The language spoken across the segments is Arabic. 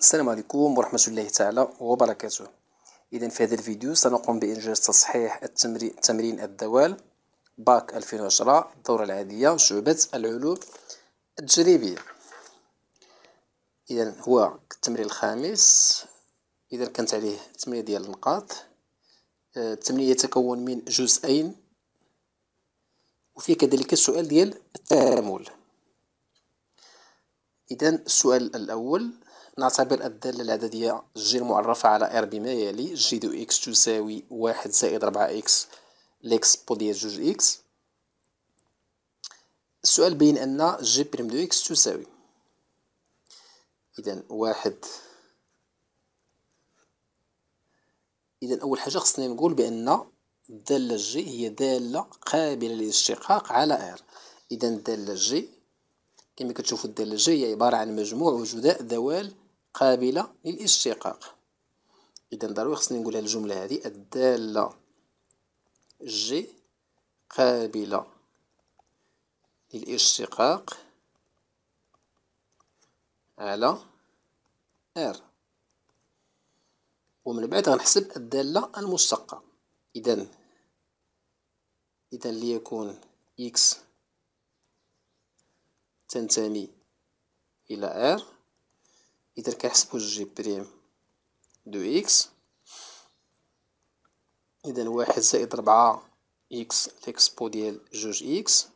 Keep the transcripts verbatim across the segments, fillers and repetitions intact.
السلام عليكم ورحمة الله تعالى وبركاته. إذا في هذا الفيديو سنقوم بإنجاز تصحيح التمرين تمرين الدوال باك ألفين وعشرة الدورة العادية شعبة العلوم التجريبية. إذا هو التمرين الخامس. إذا كانت عليه ثمانية ديال النقاط. التمرين يتكون من جزئين وفيه كذلك السؤال ديال التكامل. إذا السؤال الأول: نعتبر الدالة العددية ج المعرفة على ر بما يلي: ج دو إكس تساوي واحد زائد ربعة إكس لإكس بو ديال جوج إكس. السؤال بين أن ج بريم دو إكس تساوي، إذا واحد. إذا أول حاجة خصني نقول بأن الدالة ج هي دالة قابلة للاشتقاق على ر. إذا الدالة ج كما كتشوفوا الدالة ج هي عبارة عن مجموع وجداء دوال قابلة للاشتقاق. إذا ضروري خصني نقولها الجملة هذه: الدالة ج قابلة للاشتقاق على ر. ومن بعد غنحسب الدالة المشتقة. إذا إذا ليكون إكس تنتمي إلى ر، إذا كنحسبو جي بريم دو إكس. إذا واحد زائد ربعة إكس لإكس بو ديال جوج إكس.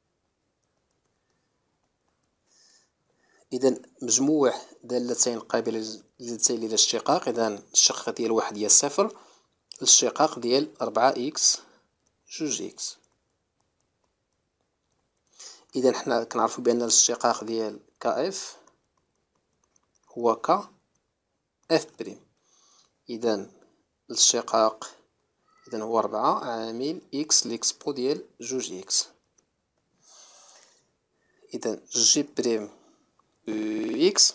إذا مجموع دالتين قابلتين للاشتقاق. إذا الشقة ديال واحد هي صفر، الاشتقاق ديال ربعة إكس جوج إكس. إذا حنا كنعرفو بأن الاشتقاق ديال كاف هو ك اف بريم. إذا الاشتقاق إذا هو ربعة عامل إكس لإكس بو ديال جوج إكس. إذا جي بريم دو إكس،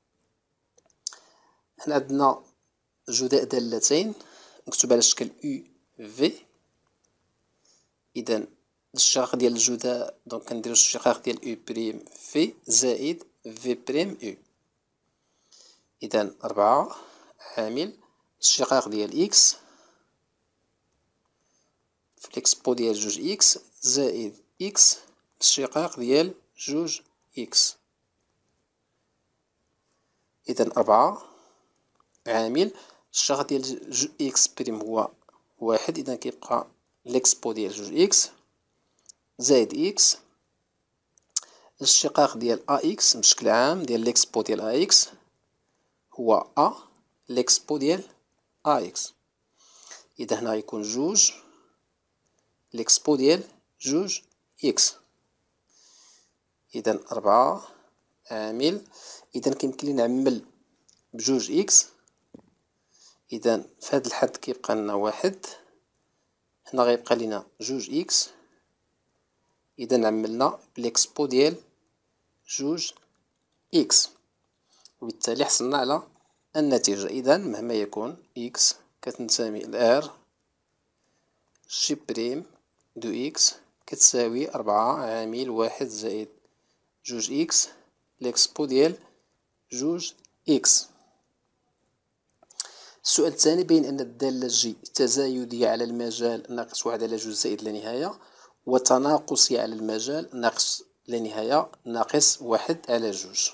حنا عندنا جداء دالتين مكتوب على شكل أو في. إذا الاشتقاق ديال الجداء دونك كنديرو الاشتقاق ديال أو بريم في زائد في بريم أو. إذا ربعة عامل الاشتقاق ديال إكس في الإكس بو ديال جوج إكس زائد إكس الاشتقاق ديال جوج إكس. إذا ربعة عامل الاشتقاق ديال جوج إكس بريم هو واحد، إذا كيبقى الإكس بو ديال جوج إكس زائد إكس الاشتقاق ديال أ إكس بشكل عام ديال الإكس بو ديال أ إكس هو أ الإكس بو ديال أ إكس. إذا هنا غيكون جوج الإكس بو ديال جوج إكس. إذا ربعة عامل، إذا كيمكن لي نعمل بجوج إكس. إذا في هاد الحد كيبقى لنا واحد، هنا غيبقى لينا جوج إكس. إذا عملنا بالإكس بو ديال جوج إكس، وبالتالي حصلنا على النتيجة. إذا مهما يكون إكس كتنتمي لآر، جي بريم دو إكس كتساوي ربعة عامل واحد زائد جوج إكس لإكس بو ديال جوج إكس. السؤال الثاني: بين أن الدالة جي تزايدية على المجال ناقص واحد على جوج زائد لا نهاية، وتناقصية على المجال ناقص لا نهاية ناقص واحد على جوج.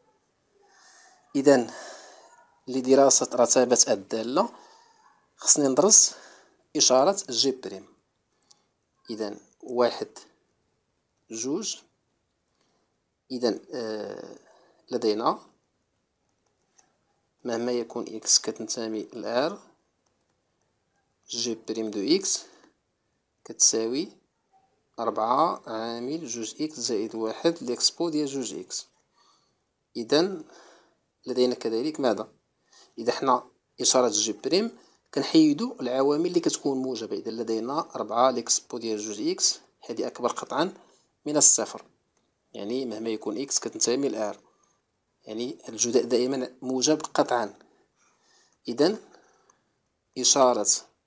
إذا لدراسة رتابة الدالة خصني ندرس إشارة جي بريم. إذا واحد جوج. إذا آه لدينا مهما يكون إكس كتنتمي لآر، جي بريم دو إكس كتساوي ربعة عامل جوج إكس زائد واحد لإكس بو ديال جوج إكس. إذا لدينا كذلك ماذا؟ إذا حنا إشارة جي بريم كنحيدو العوامل اللي كتكون موجبة. إذا لدينا ربعة لإكس بو ديال جوج إكس، هذه أكبر قطعا من الصفر، يعني مهما يكون إكس كتنتمي لآر، يعني الجداء دائما موجب قطعا. إذا إشارة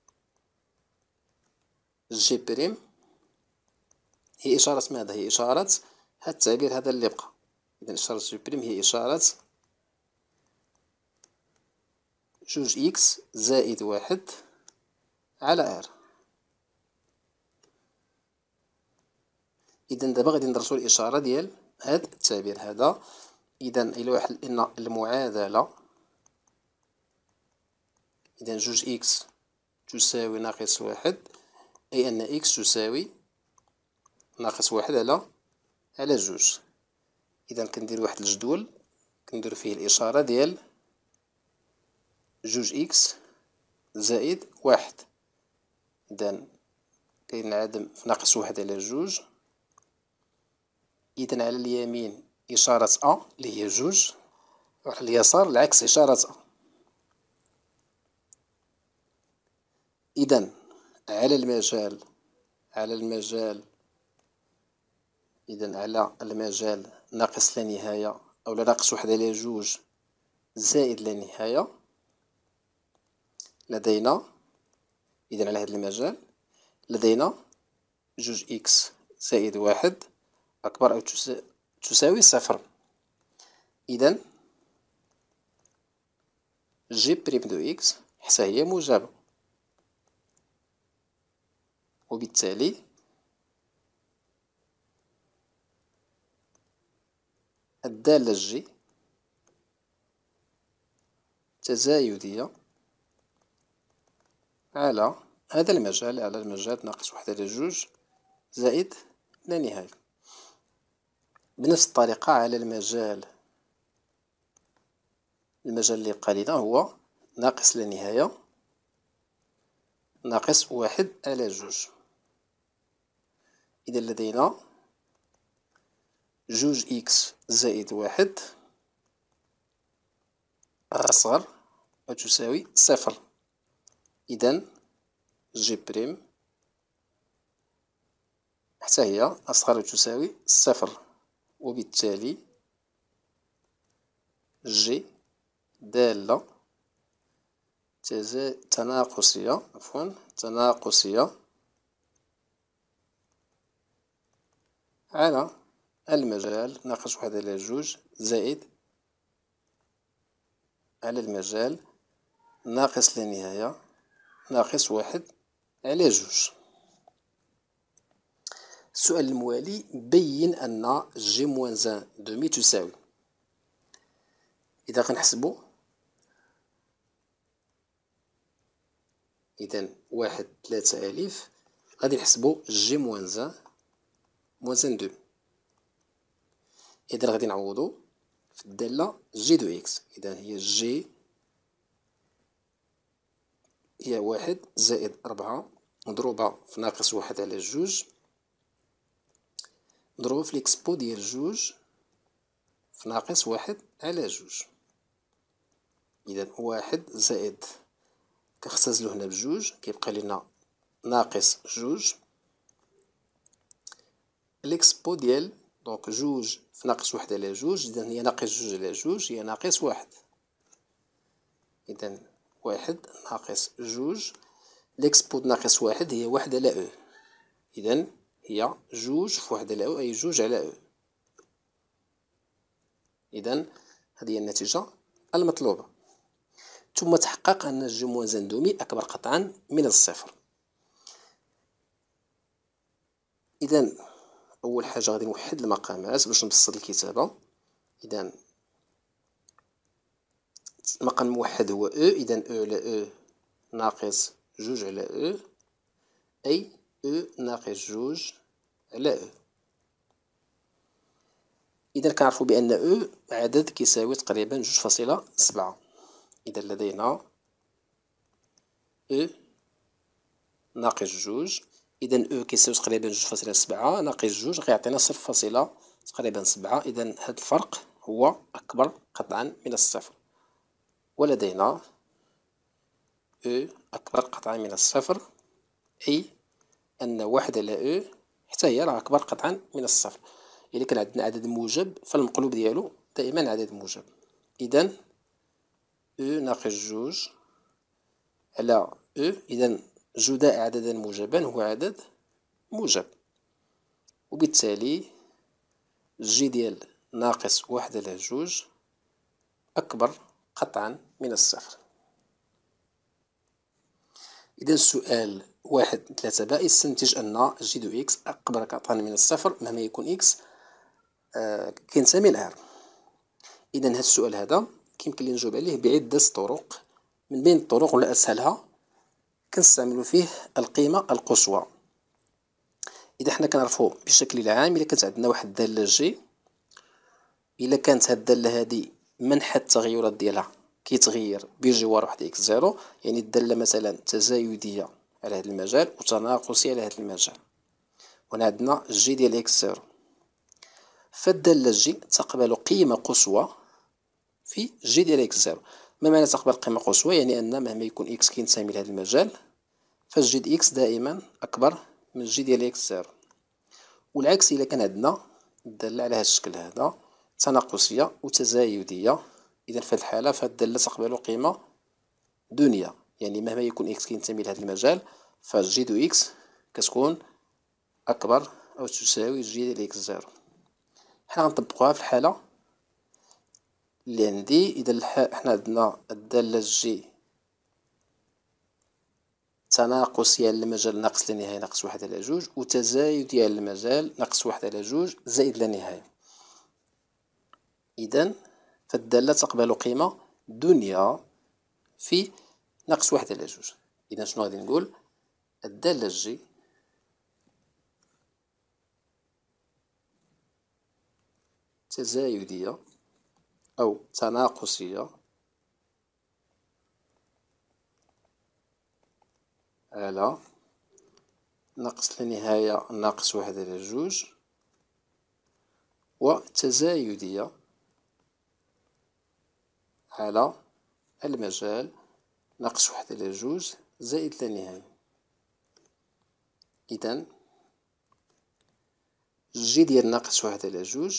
جي بريم هي إشارة ماذا؟ هي إشارة هاد التعبير هذا اللي بقى. إذا إشارة جي بريم هي إشارة جوج إكس زائد واحد على ار. إذا دابا غادي ندرسو الإشارة ديال هاد التعبير هذا. إذا إلا واحد إن المعادلة، إذا جوج إكس تساوي ناقص واحد، أي أن إكس تساوي ناقص واحد على على جوج. إذا كندير واحد الجدول كندير فيه الإشارة ديال جوج إكس زائد واحد. إذا كينعدم في ناقص واحد على جوج. إذا على اليمين إشارة أ اللي هي جوج، وعلى اليسار العكس إشارة أ. إذا على المجال على المجال إذا على المجال ناقص لا نهاية أو ناقص واحد على جوج زائد لا نهاية، لدينا إذا على هذا المجال لدينا جوج إكس زائد واحد أكبر أو تساوي صفر. إذا جي بريم دو إكس حتى هي موجبة، وبالتالي الدالة جي تزايدية على هذا المجال، على المجال ناقص واحد على جوج زائد لا نهاية. بنفس الطريقة على المجال المجال اللي بقى لينا هو ناقص لا نهاية ناقص واحد على جوج. إذا لدينا جوج إكس زائد واحد أصغر أو تساوي صفر. إذا جي بريم حتى هي أصغر أو تساوي صفر، وبالتالي جي دالة تناقصية عفوا تناقصية على المجال ناقص واحد على جوج زائد على المجال ناقص لا نهاية ناقص واحد على جوج. السؤال الموالي: بين أن جي موان زان دومي تساوي. إذا غنحسبو إذا واحد ثلاثة ألف غادي نحسبو جي موان زان موان زان دو. إذا غادي نعوضو في الدالة جي دو إكس. إذا هي جي هي واحد زائد ربعة مضروبة في ناقص واحد على جوج مضروبة في الإكسبو ديال جوج في ناقص واحد على جوج. إذا واحد زائد كنختزلو هنا بجوج كيبقى لينا ناقص جوج الإكسبو ديال دونك جوج في ناقص واحد على جوج. إذا هي ناقص جوج على جوج هي ناقص واحد. إذا واحد ناقص جوج الإكسبو ناقص واحد هي واحد على أو. إذا هي جوج في واحد على أو أي جوج على أو. إذا هذه هي النتيجة المطلوبة. ثم تحقق أن جي موان زان دومي أكبر قطعا من الصفر. إذا أول حاجة غادي نوحد المقامات باش نبسط الكتابة. إذا المقام الموحد هو أو. إذا أو على أو ناقص جوج على أو أي أو ناقص جوج على أو. إذا كنعرفو بأن أو عدد كيساوي تقريبا جوج فاصلة سبعة. إذا لدينا أو ناقص جوج. إذا أو كيساوي تقريبا جوج فاصلة سبعة ناقص جوج غيعطينا صفر فاصلة تقريبا سبعة. إذا هذا الفرق هو أكبر قطعا من الصفر. ولدينا أو أكبر قطعا من الصفر أي أن واحد على أو حتى هي راه أكبر قطعا من الصفر. إلا كان عندنا عدد موجب فالمقلوب ديالو دائما عدد موجب. إذا أو ناقص جوج على أو. إذا جداء عددا موجبا هو عدد موجب، وبالتالي جي ديال ناقص واحد على جوج أكبر قطعا من الصفر. إذا السؤال واحد ثلاثة باء يستنتج أن جي دو إكس أكبر قطعا من الصفر مهما يكون إكس آه كينتمي لآر. إذا هذا السؤال هذا كيمكن لي نجاوب عليه بعدة طرق، من بين الطرق ولا أسهلها كنستعملو فيه القيمة القصوى. إذا حنا كنعرفو بشكل العام إلا كانت عندنا واحد الدالة جي، إلا كانت هاد الدالة هادي منحى التغيرات ديالها كيتغير بجوار واحد إكس زيرو، يعني الدالة مثلا تزايدية على هاد المجال وتناقصية على هاد المجال، وهنا عندنا جي ديال إكس زيرو، فالدالة جي تقبل قيمة قصوى في جي ديال إكس زيرو. ما معنى تقبل قيمة قصوى؟ يعني أن مهما يكون إكس كينتمي لهاد المجال فالجي ديال إكس دائما أكبر من جي ديال إكس زيرو، والعكس إلا كان عندنا الدالة على هاد الشكل هذا تناقصية وتزايدية، إذا في هاد الحالة فهاد الدالة تقبل قيمة دونية، يعني مهما يكون إكس كينتمي لهاد المجال فجي دو إكس كتكون أكبر أو تساوي جي ديال إكس زيرو. حنا غنطبقوها في الحالة اللي عندي. إذا حنا عندنا الدالة جي تناقصية على المجال ناقص لا نهاية ناقص واحد على جوج، وتزايدية على المجال ناقص واحد على جوج زائد لا نهاية. إذا فالدالة تقبل قيمة دنيا في ناقص واحد على جوج. إذا شنو غادي نقول؟ الدالة جي تزايدية أو تناقصية على ناقص لا نهاية ناقص واحد على جوج، وتزايدية على المجال ناقص واحد على جوج زائد لا نهاية. إذا جي ديال ناقص واحد على جوج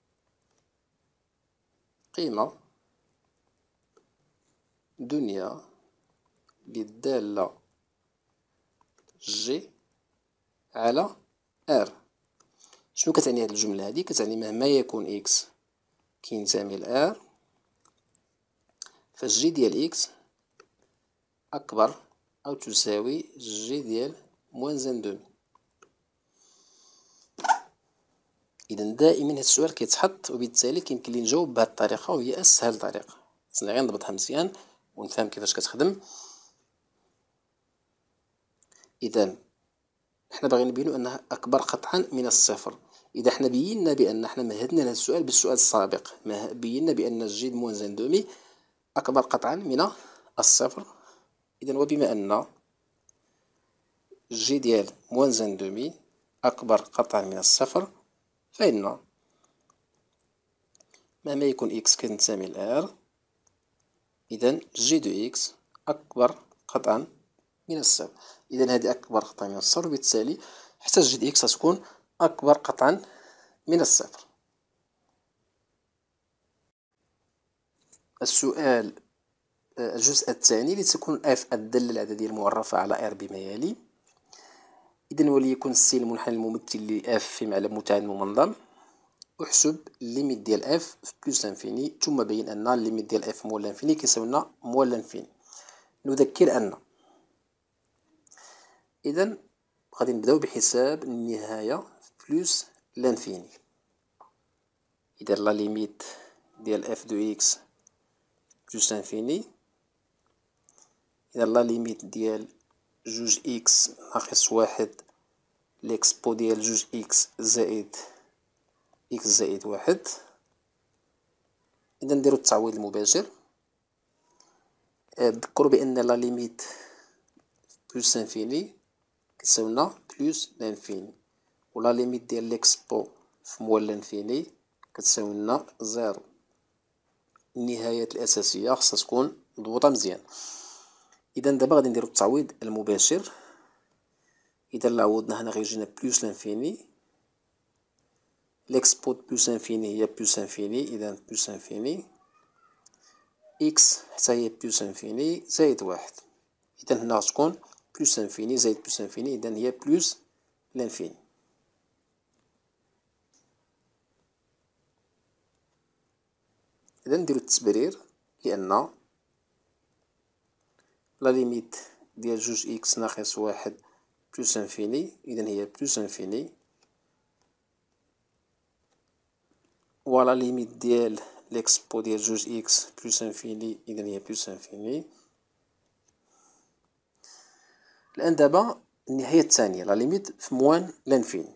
قيمة دنيا للدالة جي على ار. شنو كتعني هاد الجملة هادي؟ كتعني مهما يكون إكس كينتمي لآر فالجي ديال إكس أكبر أو تساوي جي ديال موان زان دومي. إذا دائما هاد السؤال كيتحط وبالتالي كيمكن لي نجاوب بهاد الطريقة وهي أسهل طريقة. خصني غير نضبطها مزيان ونفهم كيفاش كتخدم. إذا حنا باغيين نبينو أنها أكبر قطعا من الصفر. إذا حنا بينا بأن حنا مهدنا لهاد السؤال بالسؤال السابق، بينا بأن جي د موان زان دومي أكبر قطعا من الصفر. إذا وبما أن جي ديال موان زان دومي أكبر قطعا من الصفر فإن مهما يكون إكس كينتمي لآر إذا جي دو إكس أكبر قطعا من الصفر. إذا هذه أكبر قطعا من الصفر، وبالتالي حتى جي دو إكس غتكون أكبر قطعا من الصفر. السؤال الجزء الثاني لتكون اف الدالة العددية المعرفة على ار بما يلي. إذا وليكن سي المنحنى الممثل لاف في معلم متعادل ممنظم. احسب الليميت ديال اف بلوس لانفيني، ثم بين أن الليميت ديال اف موال لانفيني كيساوي لنا موال لانفيني. نذكر أن إذا غادي نبداو بحساب النهاية بلوس لانفيني. إذا لا ليميت ديال اف دو اكس بلوس لانفيني، إذا لا ليميت ديال جوج إكس ناقص واحد لإكسبو ديال جوج إكس زائد إكس زائد واحد. إذا نديرو التعويض المباشر. تذكروا بأن لا ليميت بلوس لانفيني كتساوي لنا بلوس لانفيني، ولا ليميت ديال لإكسبو في موال لانفيني كتساوي لنا زيرو. النهايات الأساسية خصها تكون مضبوطة مزيان. إذا دابا غادي نديرو التعويض المباشر. إذا لا عوضنا هنا غيجينا بلوس لانفيني، لإكسبو بلوس لانفيني هي بلوس لانفيني، إذا بلوس لانفيني إكس حتى هي بلوس لانفيني زائد واحد. إذا هنا غتكون بلوس لانفيني زائد بلوس لانفيني، إذا هي بلوس لانفيني. إذا نديرو التبرير لأن لا ليميت ديال جوج إكس ناقص واحد بلوس انفيني، إذا هي بلوس انفيني، و لا ليميت ديال ليكسبو ديال جوج إكس بلوس انفيني، إذا هي بلوس انفيني. الآن دابا النهاية الثانية، لا ليميت في موان لانفيني.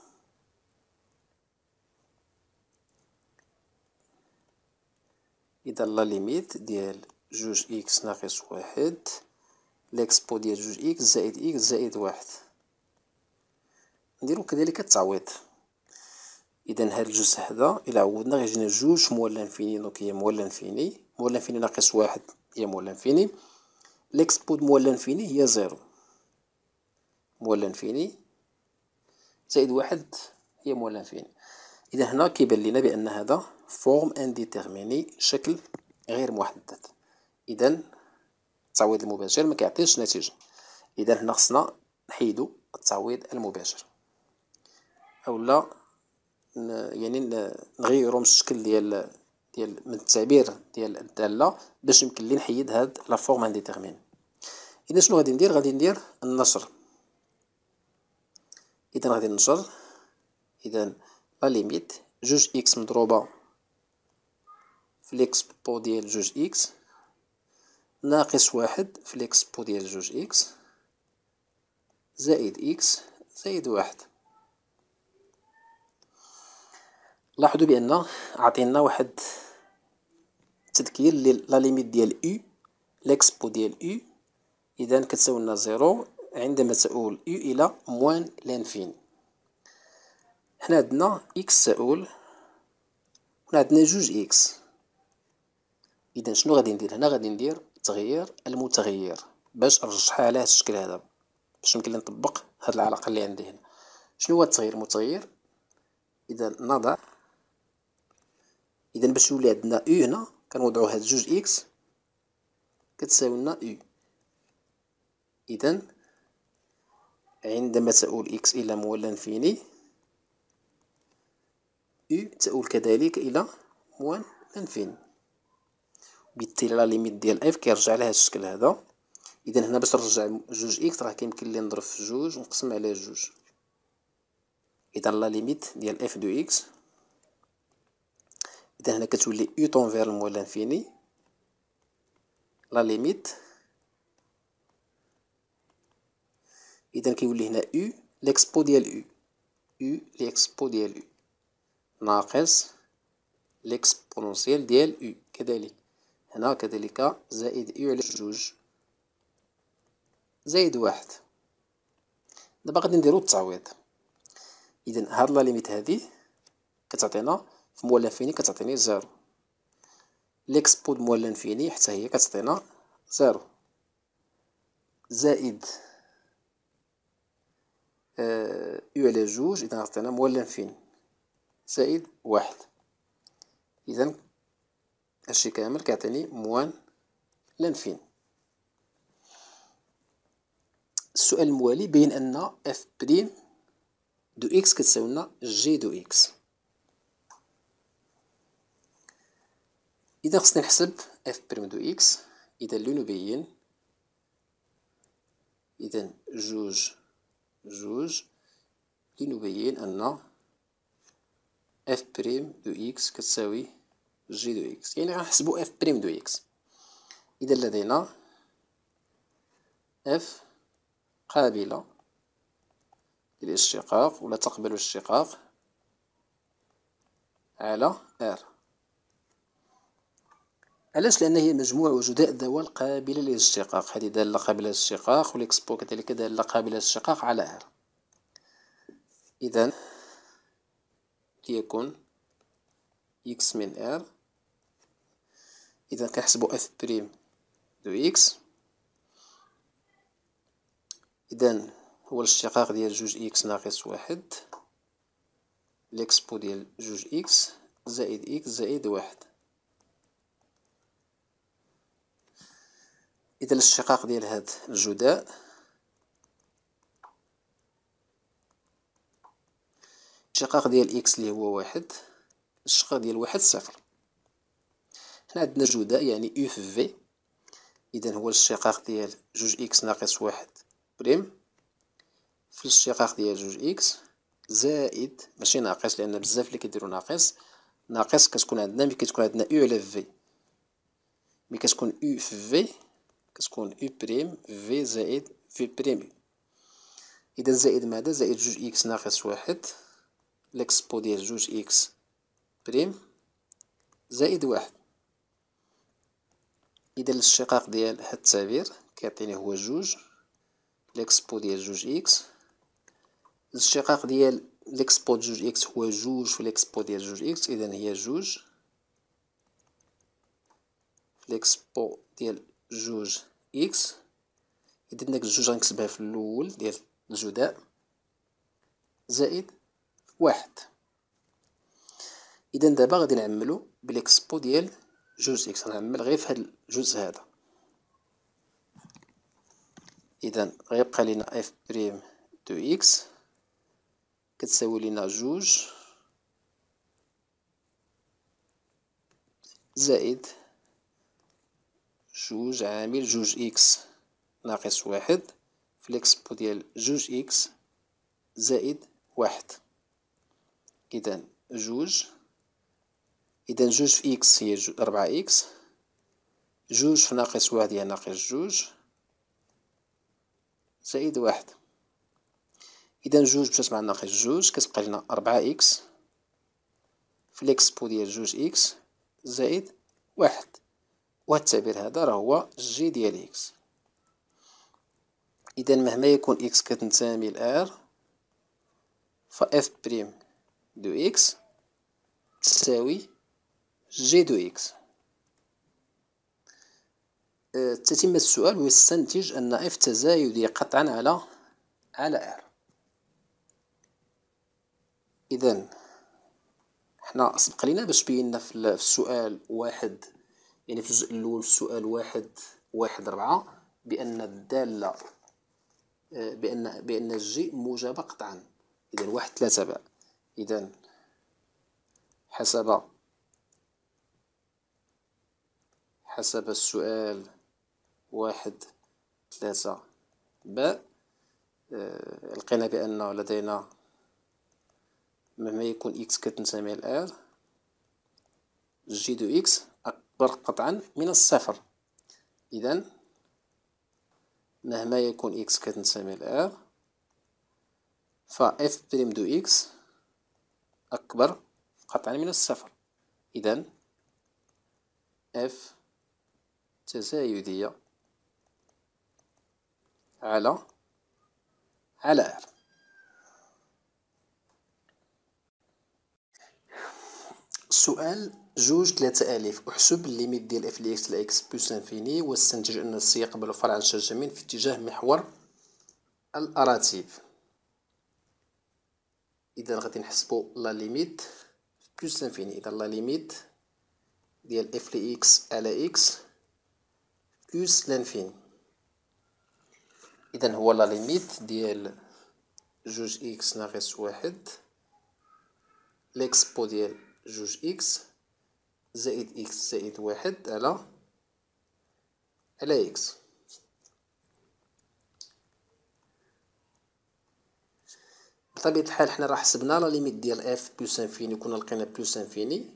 إذا لا ليميت ديال جوج إكس ناقص واحد ليكسبو ديال جوج إكس زائد إكس زائد واحد. نديرو كذلك التعويض. إذا هاد الجزء هذا إلا عوضنا غيجينا جوج موال لانفيني، دونك هي موال لانفيني، موال لانفيني ناقص واحد هي موال لانفيني، ليكسبو د موال لانفيني هي زيرو، موال لانفيني زائد واحد هي موال لانفيني. إذا هنا كيبان لينا بأن هذا فورم انديتيرميني، شكل غير محدد. إذا التعويض المباشر ما كيعطيش نتيجة. إذا هنا خصنا نحيدو التعويض المباشر، أولا يعني نغيرو من الشكل ديال ديال من التعبير ديال الدالة باش يمكن لي نحيد هاد لا فورم انديتيرميني. إذا شنو غادي ندير؟ غادي ندير النشر. إذا غادي ننشر. إذا لا ليميت جوج إكس مضروبة في ليكسبو ديال جوج إكس ناقص واحد في ليكسبو ديال جوج إكس زائد إكس زائد واحد. لاحظوا بأن عطينا واحد التذكير لا ليميت ديال أو ليكسبو ديال أو إذا كتساوي لنا زيرو عندما تؤول أو إلى موان لانفيني. حنا عندنا إكس تؤول هنا عندنا جوج إكس. إذا شنو غادي ندير هنا؟ غادي ندير تغيير المتغير باش نرجعها على هاد الشكل هذا، باش يمكن لي نطبق هاد العلاقة اللي عندي هنا. شنو هو التغيير المتغير؟ إذا نضع، إذا باش يولي عندنا أو هنا كنوضعو هاد جوج إكس كتساوي لنا أو. إذا عندما تؤول إكس إلى موال لانفيني أو تؤول كذلك إلى موال لانفيني، بالتالي لا ليميت ديال اف كيرجع لهاد الشكل هذا. إذا هنا باش نرجع جوج إكس راه كيمكن لي نضرب في جوج ونقسم على جوج. إذا لا ليميت ديال اف دو إكس، إذا هنا كتولي أو طونفير الموال لانفيني، لا ليميت إذا كيولي هنا أو ليكسبو ديال أو، أو ليكسبو ديال أو ناقص ليكسبونونسيال ديال أو كذلك، هنا كذلك زائد أو على جوج زائد واحد. دابا غادي نديرو التعويض. إذا هاد لا ليميت هادي كتعطينا في موال لانفيني كتعطيني زيرو، ليكسبو د موال لانفيني حتى هي كتعطينا زيرو، زائد أو على جوج إذا عطينا موال لانفيني زائد واحد. إذا هادشي كامل كيعطيني موان لانفيني. السؤال الموالي بين أن اف بريم دو إكس كتساوي لنا جي دو إكس. إذا خصني نحسب اف بريم دو إكس، إذا لنبين، إذا جوج جوج لنبين أن اف بريم دو إكس كتساوي جي دو إكس، يعني غنحسبو اف بريم دو إكس. إذا لدينا اف قابلة للاشتقاق ولا تقبل الاشتقاق على ار. علاش؟ لأن هي مجموع وجداء دوال قابلة للاشتقاق، هذه دالة قابلة للاشتقاق وليكسبو كذلك دالة قابلة للاشتقاق على ار. إذا ليكن إكس من ار، إذا كنحسبو اف بريم دو إكس، إذا هو الاشتقاق ديال جوج إكس ناقص واحد ليكسبو ديال جوج إكس زائد إكس زائد واحد. إذا الاشتقاق ديال هاد الجداء الاشتقاق ديال إكس اللي هو واحد، الاشتقاق ديال واحد صفر. هنا عندنا جداء يعني أو في في، إذا هو الاشتقاق ديال جوج إكس ناقص واحد بريم في الاشتقاق ديال جوج إكس زائد ماشي ناقص، لأن بزاف لي كيديرو ناقص. ناقص كتكون عندنا ملي كتكون عندنا أو على في، ملي كتكون أو في في كتكون أو بريم في زائد في بريم أو. إذا زائد ماذا؟ زائد جوج إكس ناقص واحد لإكسبو ديال جوج إكس بريم زائد واحد. إذا الاشتقاق ديال هاد التعبير كيعطيني هو جوج لإكسبو ديال جوج إكس. الاشتقاق ديال لإكسبو ديال جوج إكس هو جوج في لإكسبو ديال جوج إكس، إذا هي جوج في لإكسبو ديال جوج إكس. إذا داك الجوج غنكتبها في الأول ديال الجداء زائد واحد. إذا دابا غادي نعملو بلإكسبو ديال جوج إكس، غنعمل غير في هاد الجزء هذا. إذا غيبقى لينا إف بريم دو إكس كتساوي لينا جوج زائد جوج عامل جوج إكس ناقص واحد في لإكسبو ديال جوج إكس زائد واحد. إذا جوج، إذا جوج في إكس هي ربعة إكس، جوج في ناقص واحد هي ناقص جوج زائد واحد. إذا جوج مشات مع ناقص جوج كتبقى لنا ربعة إكس في لإكسبو ديال جوج إكس زائد واحد. وهاد التعبير هذا راه هو جي ديال إكس. إذا مهما يكون إكس كتنتمي لآر فإف بريم دو إكس تساوي جي دو إكس. أه تتم السؤال ويستنتج أن إف تزايدية قطعا على على آر. إذا حنا سبق لينا باش بينا في السؤال واحد، يعني في الجزء الأول في السؤال واحد واحد ربعة بأن الدالة بأن بأن الجي موجبة قطعا. إذا واحد ثلاثة باء. إذا حسب حسب السؤال واحد ثلاثة باء أه لقينا بأن لدينا مهما يكون إكس كتنتمي لآر جي دو إكس أكبر قطعا من الصفر. إذا مهما يكون إكس كتنتمي لآر فإف بريم دو إكس أكبر قطعا من الصفر. إذا إف تزايدية على على آر. سؤال جوج ثلاثة ألف. أحسب الليميت ديال إف لإكس لإكس بلس انفيني واستنتج أن السي يقبل فرعا شجمين في اتجاه محور الأراتب. إذا غادي نحسبو لا ليميت بلس انفيني. إذا لا ليميت ديال إف لإكس على إكس بلس لانفيني. إذا هو لا ليميت ديال جوج إكس ناقص واحد لإكسبو ديال جوج إكس زائد إكس زائد واحد على على إكس. بطبيعة الحال حنا راه حسبنا لا ليميت ديال إف بلس انفيني كنا لقينا بلس انفيني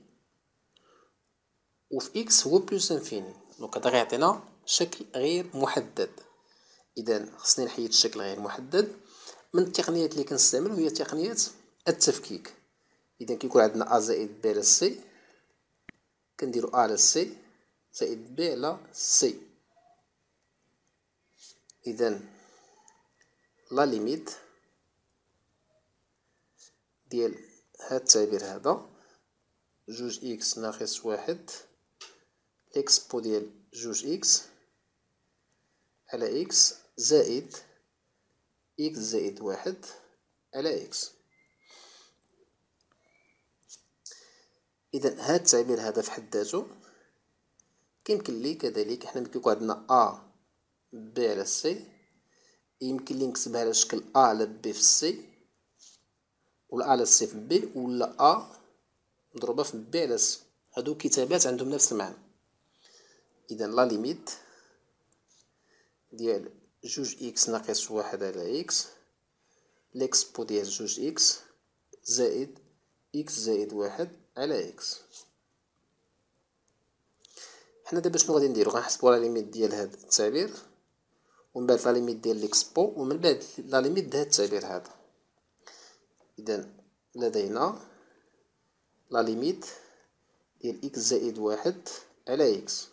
وفي إكس هو بلس انفيني، دونك هذا غيعطينا شكل غير محدد. إذا خصني نحيد الشكل غير محدد. من التقنيات اللي كنستعملو هي تقنية التفكيك. إذا كيكون عندنا أ زائد بي على سي كنديرو أ على سي زائد بي على سي. إذا لا ليميت ديال هاد التعبير هذا جوج إكس ناقص واحد لإكسبو ديال جوج إكس على إكس زائد إكس زائد واحد على إكس. إذا هاد التعبير هذا في حد ذاته كيمكن لي كذلك حنا ملي كيكون عندنا أ بي على سي يمكن لي نكتبها على شكل أ على بي في سي ولا أ على سي في بي ولا أ مضروبة في بي على سي. هادو كتابات عندهم نفس المعنى. إذا لا ليميت ديال جوج إكس ناقص واحد على إكس ليكسبو ديال جوج إكس زائد إكس زائد واحد على إكس. حنا دابا شنو غادي نديرو؟ غنحسبو لا ليميت ديال هاد التعبير ومن بعد لا ليميت ديال ليكسبو ومن بعد لا ليميت ديال هاد التعبير هذا. إذا لدينا لا ليميت ديال إكس زائد واحد على إكس.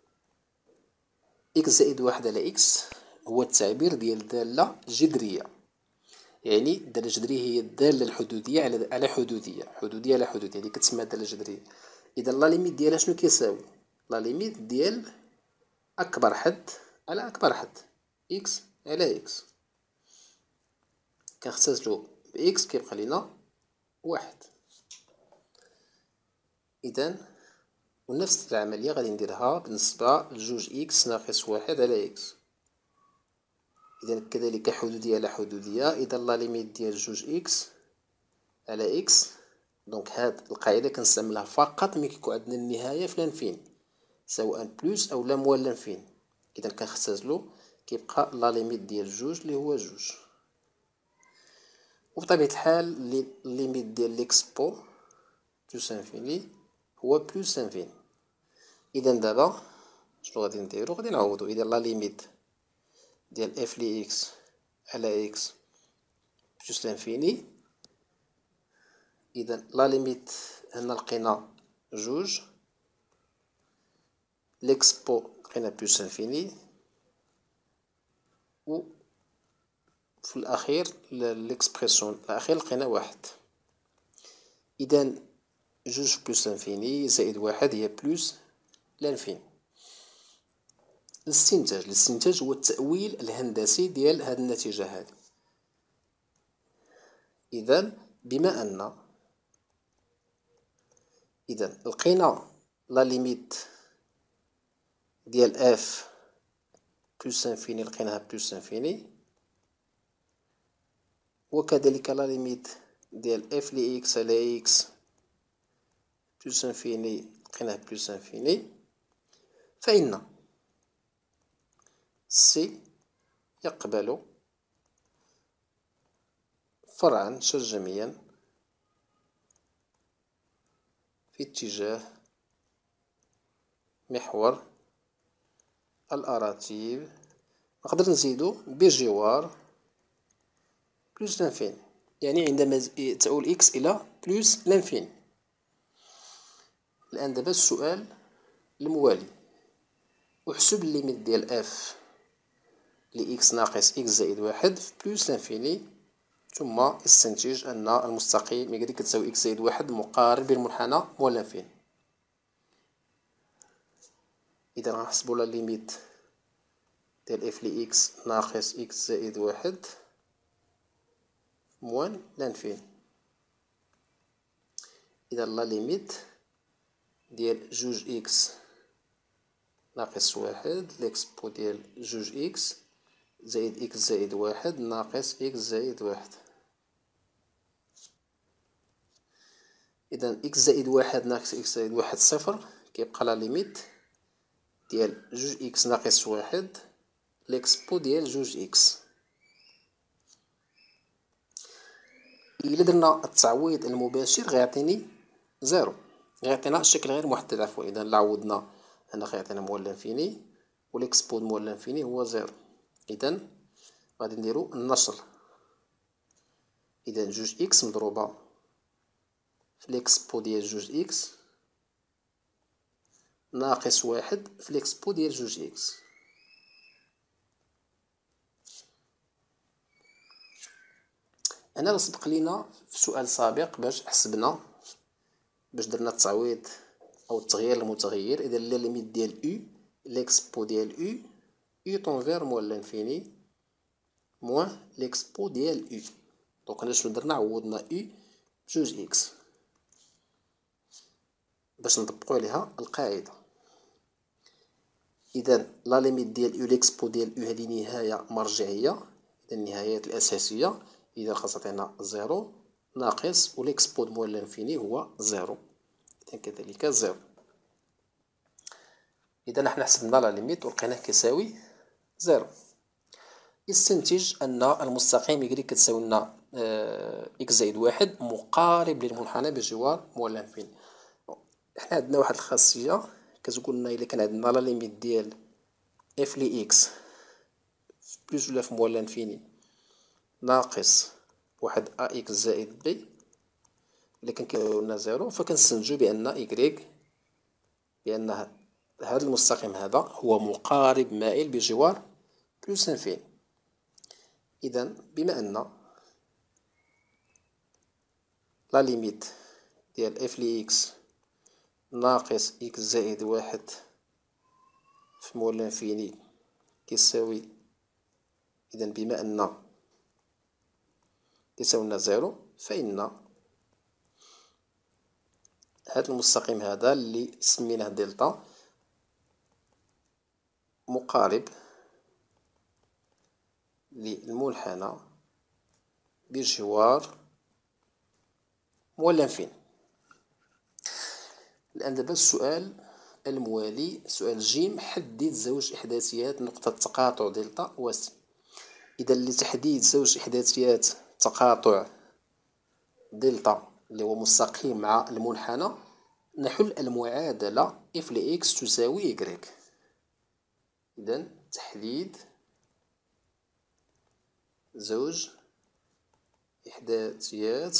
إكس زائد واحد على إكس هو التعبير ديال دالة جذرية، يعني الدالة الجذرية هي الدالة الحدودية على على حدودية، حدودية على حدودية اللي كتسمى دالة جذرية. إذا لا ليميت ديالها شنو كيساوي؟ لا ليميت ديال أكبر حد على أكبر حد إكس على إكس، كنختزلو بإكس كيبقى لينا واحد. إذا ونفس العملية غادي نديرها بالنسبة لجوج إكس ناقص واحد على إكس. إذا كذلك حدودية على حدودية. إذا لا ليميت ديال جوج إكس على إكس، دونك هاد القاعدة كنستعملها فقط ملي كيكون عندنا النهاية في لانفين، سواء بلوس أو لا موال لانفين. إذا كنختزلو كيبقى لا ليميت ديال جوج اللي هو جوج. وبطبيعة الحال الليميت ديال ليكسبو بلوس انفيني هو بلوس انفيني. إذا دابا شنو غادي نديرو؟ غادي نعوضو. إذا لا ليميت ديال اف لي إكس على إكس بلوس لانفيني، إذا لا ليميت هنا لقينا جوج، ليكسبو لقينا بلوس انفيني، و في الأخير ليكسبرسيون الأخير لقينا واحد. إذا جوج بلوس انفيني زائد واحد هي بلوس لانفيني. الاستنتاج الاستنتاج هو التأويل الهندسي ديال هاد النتيجة هادي. إذا بما أن إذا لقينا لا ليميت ديال اف بلوس انفيني لقيناها بلوس انفيني، وكذلك لا ليميت ديال اف لي إكس على إكس بلوس انفيني لقيناها بلوس انفيني، فإن سي يقبل فرعا شرجميا في اتجاه محور الأراتيب، نقدر نزيدو بجوار بلوس لانفيني، يعني عندما تؤول إكس إلى بلوس لانفيني. الآن دابا السؤال الموالي، احسب الليميت ديال اف لإكس ناقص إكس زائد واحد في بلوس لانفيني، ثم استنتج أن المستقيم يقدر كتساوي إكس زائد واحد مقارب بالمنحنى موال لانفيني. إذا غنحسبو لا ليميت ديال اف لإكس ناقص إكس زائد واحد موال لانفيني. إذا لا ليميت ديال جوج إكس ناقص واحد ليكسبو ديال جوج إكس زائد إكس زائد واحد ناقص إكس زائد واحد. إذا إكس زائد واحد ناقص إكس زائد واحد صفر، كيبقى لا ليميت ديال جوج إكس ناقص واحد ليكسبو ديال جوج إكس. إلا درنا التعويض المباشر غيعطيني زيرو، غيعطينا الشكل غير محدد عفوا. إذا إلا عوضنا هنا غيعطينا موال لانفيني وليكسبو موال لانفيني هو زيرو. إذا غادي نديرو النشر. إذا جوج إكس مضروبة في ليكسبو ديال جوج إكس ناقص واحد في ليكسبو ديال جوج إكس. هنا سبق لينا في سؤال سابق باش حسبنا باش درنا التعويض أو التغيير المتغير. إذا لا ليميت ديال أو ليكسبو ديال أو أو طونفير موال لانفيني موان ليكسبو ديال أو. دونك هنا شنو درنا؟ عوضنا أو بجوج إكس باش نطبقو عليها القاعدة. إذا لا ليميت ديال أو ليكسبو ديال أو هذه نهاية مرجعية، إذا النهايات الأساسية، إذا خاص تعطينا زيرو ناقص وليكسبو موال لانفيني هو زيرو، إذا كذلك زيرو. إذا حنا حسبنا لا ليميت ولقيناه كيساوي زيرو. استنتج أن المستقيم y كتساوي لنا إكس زائد واحد مقارب للمنحنى بجوار مولان فيني. حنا عندنا واحد الخاصية كتقول لنا إلا كان عندنا لا ليميت ديال اف لي إكس بلوس ولا في مولان فيني ناقص واحد أ إكس زائد بي إلا كان كيساوي لنا زيرو، فكنستنتجو بأن إكغيك بأن هذا المستقيم هذا هو مقارب مائل بجوار بلوس انفيني. إذا بما أن لا ليميت ديال اف لي إكس ناقص إكس زائد واحد في مول انفيني كيساوي، إذا بما أن كيساوي لنا زيرو، فإن هذا المستقيم هذا اللي سميناه دلتا مقارب للمنحنى بجوار مولان فيني. الآن دابا السؤال الموالي، سؤال جيم، حدد زوج إحداثيات نقطة تقاطع دلتا و س. إذا لتحديد زوج إحداثيات تقاطع دلتا اللي هو مستقيم مع المنحنى نحل المعادلة اف لإكس تساوي إكغيك. إذا تحديد زوج إحداثيات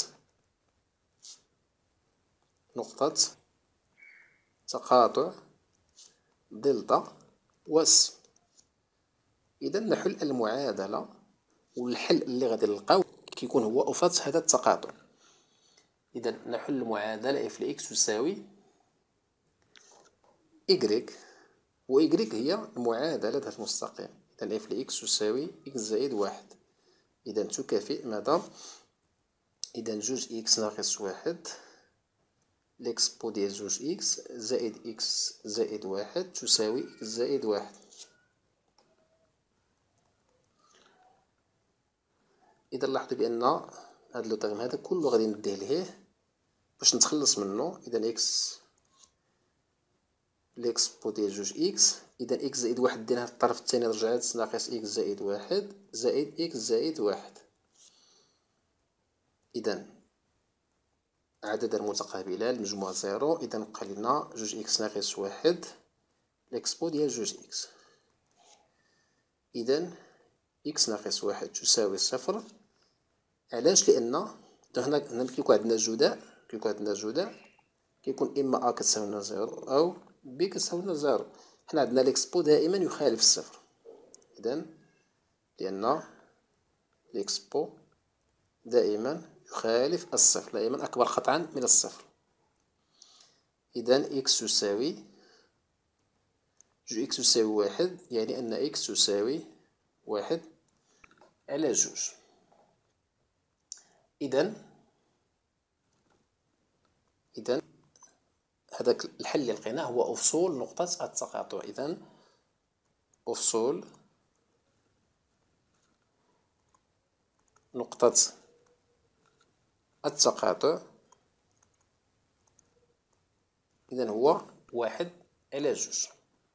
نقطة تقاطع دلتا و س. إذا نحل المعادلة، والحل اللي غادي نلقاو كيكون هو أفات هذا التقاطع. إذا نحل المعادلة اف لإكس تساوي إكغيك، و إكغيك هي معادلة هذا المستقيم. إذا اف لإكس تساوي إكس زائد واحد. إذا تكافئ ماذا؟ إذا جوج إكس ناقص واحد لإكسبو ديال جوج إكس زائد إكس زائد واحد تساوي إكس زائد واحد. إذا لاحظوا بأن هاد لوطيغم هذا كله غادي نديه لهيه باش نتخلص منه. إذا إكس لإكسبو ديال جوج إكس، إذا إكس زائد واحد دينا في الطرف الثاني رجعت ناقص إكس زائد واحد زائد إكس زائد واحد. إذا عدد المتقابلان المجموع زيرو. إذا بقى لنا جوج إكس ناقص واحد لإكسبو ديال جوج إكس. إذا إكس ناقص واحد تساوي صفر. علاش؟ لأن هنا هنا كيكون عندنا جداء، كيكون عندنا جداء كيكون إما أ كتساوي لنا زيرو أو بي كتساوي لنا زيرو. حنا عندنا لإكسبو دائما يخالف الصفر. إذا لأن لإكسبو دائما يخالف الصفر، دائما أكبر قطعا من الصفر. إذا إكس تساوي جوج إكس تساوي واحد، يعني أن إكس تساوي واحد على جوج. إذا إذا هذاك الحل اللي لقيناه هو أفصول نقطة التقاطع. إذا أفصول نقطة التقاطع إذا هو واحد على جوج.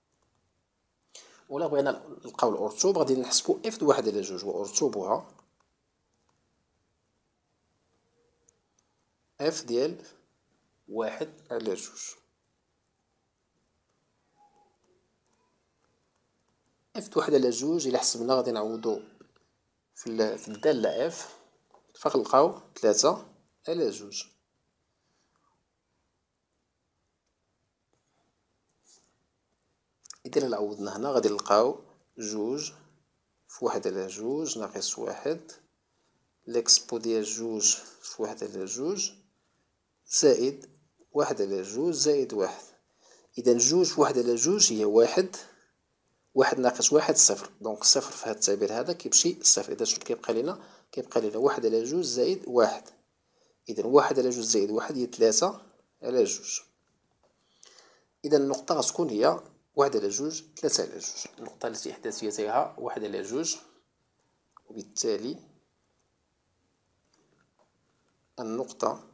ولا بغينا نلقاو الأرتوب غادي نحسبو إف د واحد على جوج، وأرتوبها إف ديال واحد على جوج. إف د واحد على جوج إلا حسبنا غادي نعوضو في الدالة إف فغنلقاو تلاتة على جوج. إذا إلا عوضنا هنا غادي نلقاو جوج في واحد على جوج ناقص واحد لإكسبو ديال جوج في واحد على جوج زائد واحد على جوج زائد واحد. إذا جوج في واحد على جوج هي واحد، واحد ناقص واحد صفر، دونك صفر في هذا التعبير هذا كيمشي صفر. إذا شنو كيبقى لينا؟ كيبقى لينا واحد على جوج زائد واحد. إذا واحد على جوج زائد واحد هي تلاتة على جوج. إذا النقطة غتكون هي واحد على جوج تلاتة على جوج، النقطة التي إحداثيتها واحد على جوج، وبالتالي النقطة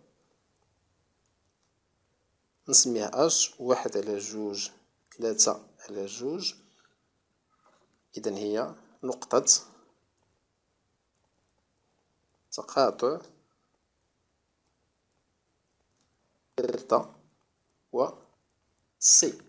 نسميها أش واحد على جوج تلاتة على جوج. إذا هي نقطة تقاطع دلتا و سي.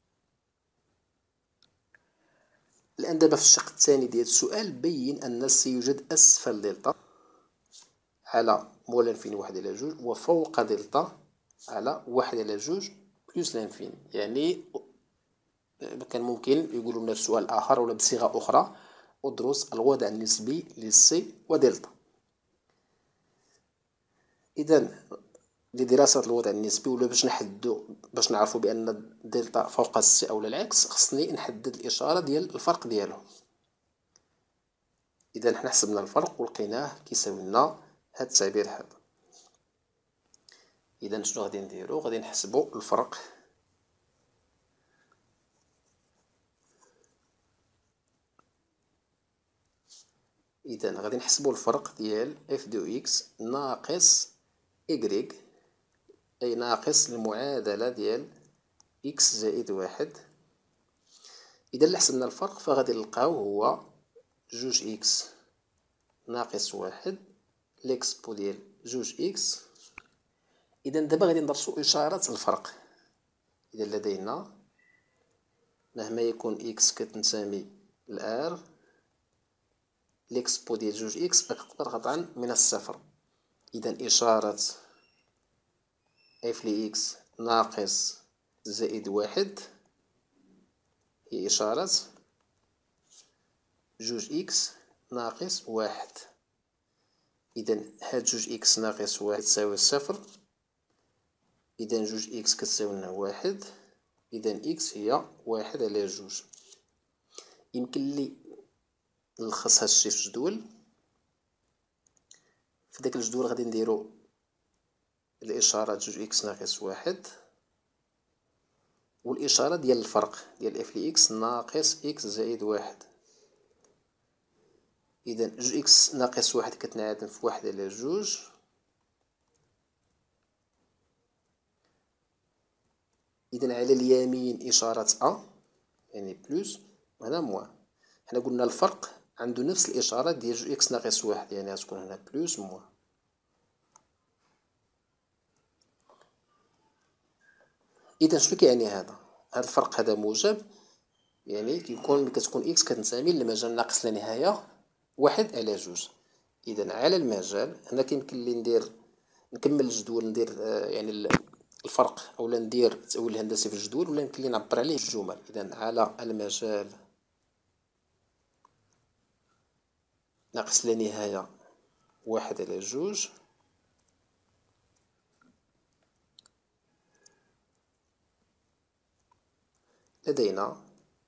الآن دابا في الشق الثاني ديال السؤال بين أن سي يوجد أسفل دلتا على مول لانفيني واحد على جوج وفوق دلتا على واحد على جوج بلوس لانفيني. يعني كان ممكن يقولوا لنا في سؤال آخر ولا بصيغة أخرى ادرس الوضع النسبي للسي ودلتا. إذا لدراسة الوضع النسبي ولا باش نحددو باش نعرفو بأن دلتا فوق السي أو العكس خصني نحدد الإشارة ديال الفرق ديالهم. إذا حنا حسبنا الفرق ولقيناه كيساوي لنا هاد التعبير هذا. إذا شنو غادي نديرو؟ غادي نحسبو الفرق إذا غادي نحسبو الفرق ديال اف دو اكس ناقص إكغيك، أي ناقص المعادلة ديال إكس زائد واحد. إذا اللي حسبنا الفرق فغادي نلقاو هو جوج إكس ناقص واحد ليكسبو ديال جوج إكس. إذا دابا غادي ندرسو إشارة الفرق. إذا لدينا مهما يكون إكس كتنتمي لآر ليكسبو ديال جوج إكس أكبر قطعا من الصفر. إذا إشارة اف لإكس ناقص زائد واحد هي إشارة جوج إكس ناقص واحد. إذا هاد جوج إكس ناقص واحد تساوي صفر. إذا جوج إكس كتساوي لنا واحد. إذا إكس هي واحد على جوج. يمكن لي نلخص هاد الشي في جدول. في داك الجدول غادي نديرو الإشارة جوج إكس ناقص واحد والإشارة ديال الفرق ديال اف لإكس ناقص إكس زائد واحد. إذا جوج إكس ناقص واحد كتنعدم في واحد على جوج. إذا على اليمين إشارة أ يعني بلوس وهنا موان. حنا قلنا الفرق عنده نفس الإشارة ديال جوج إكس ناقص واحد يعني غتكون هنا بلوس موان. إذا شنو كيعني هذا؟ هذا الفرق هذا موجب يعني كيكون ملي كتكون إكس كتنتمي للمجال ناقص لا نهاية واحد على جوج. إذا على المجال هنا كيمكن لي ندير نكمل الجدول ندير آه يعني الفرق أولا ندير التأويل الهندسي في الجدول ولا يمكن لي نعبر عليه بالجمل. إذا على المجال ناقص لا نهاية واحد على جوج لدينا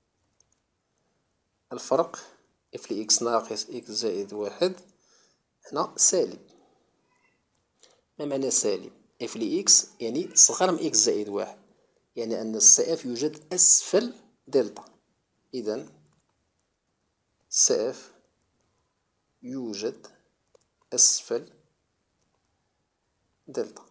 الفرق اف لإكس ناقص إكس زائد واحد هنا سالب. ما معنى سالب؟ اف لإكس يعني صغر من إكس زائد واحد يعني أن السي اف يوجد أسفل دلتا. إذا سي اف يوجد أسفل دلتا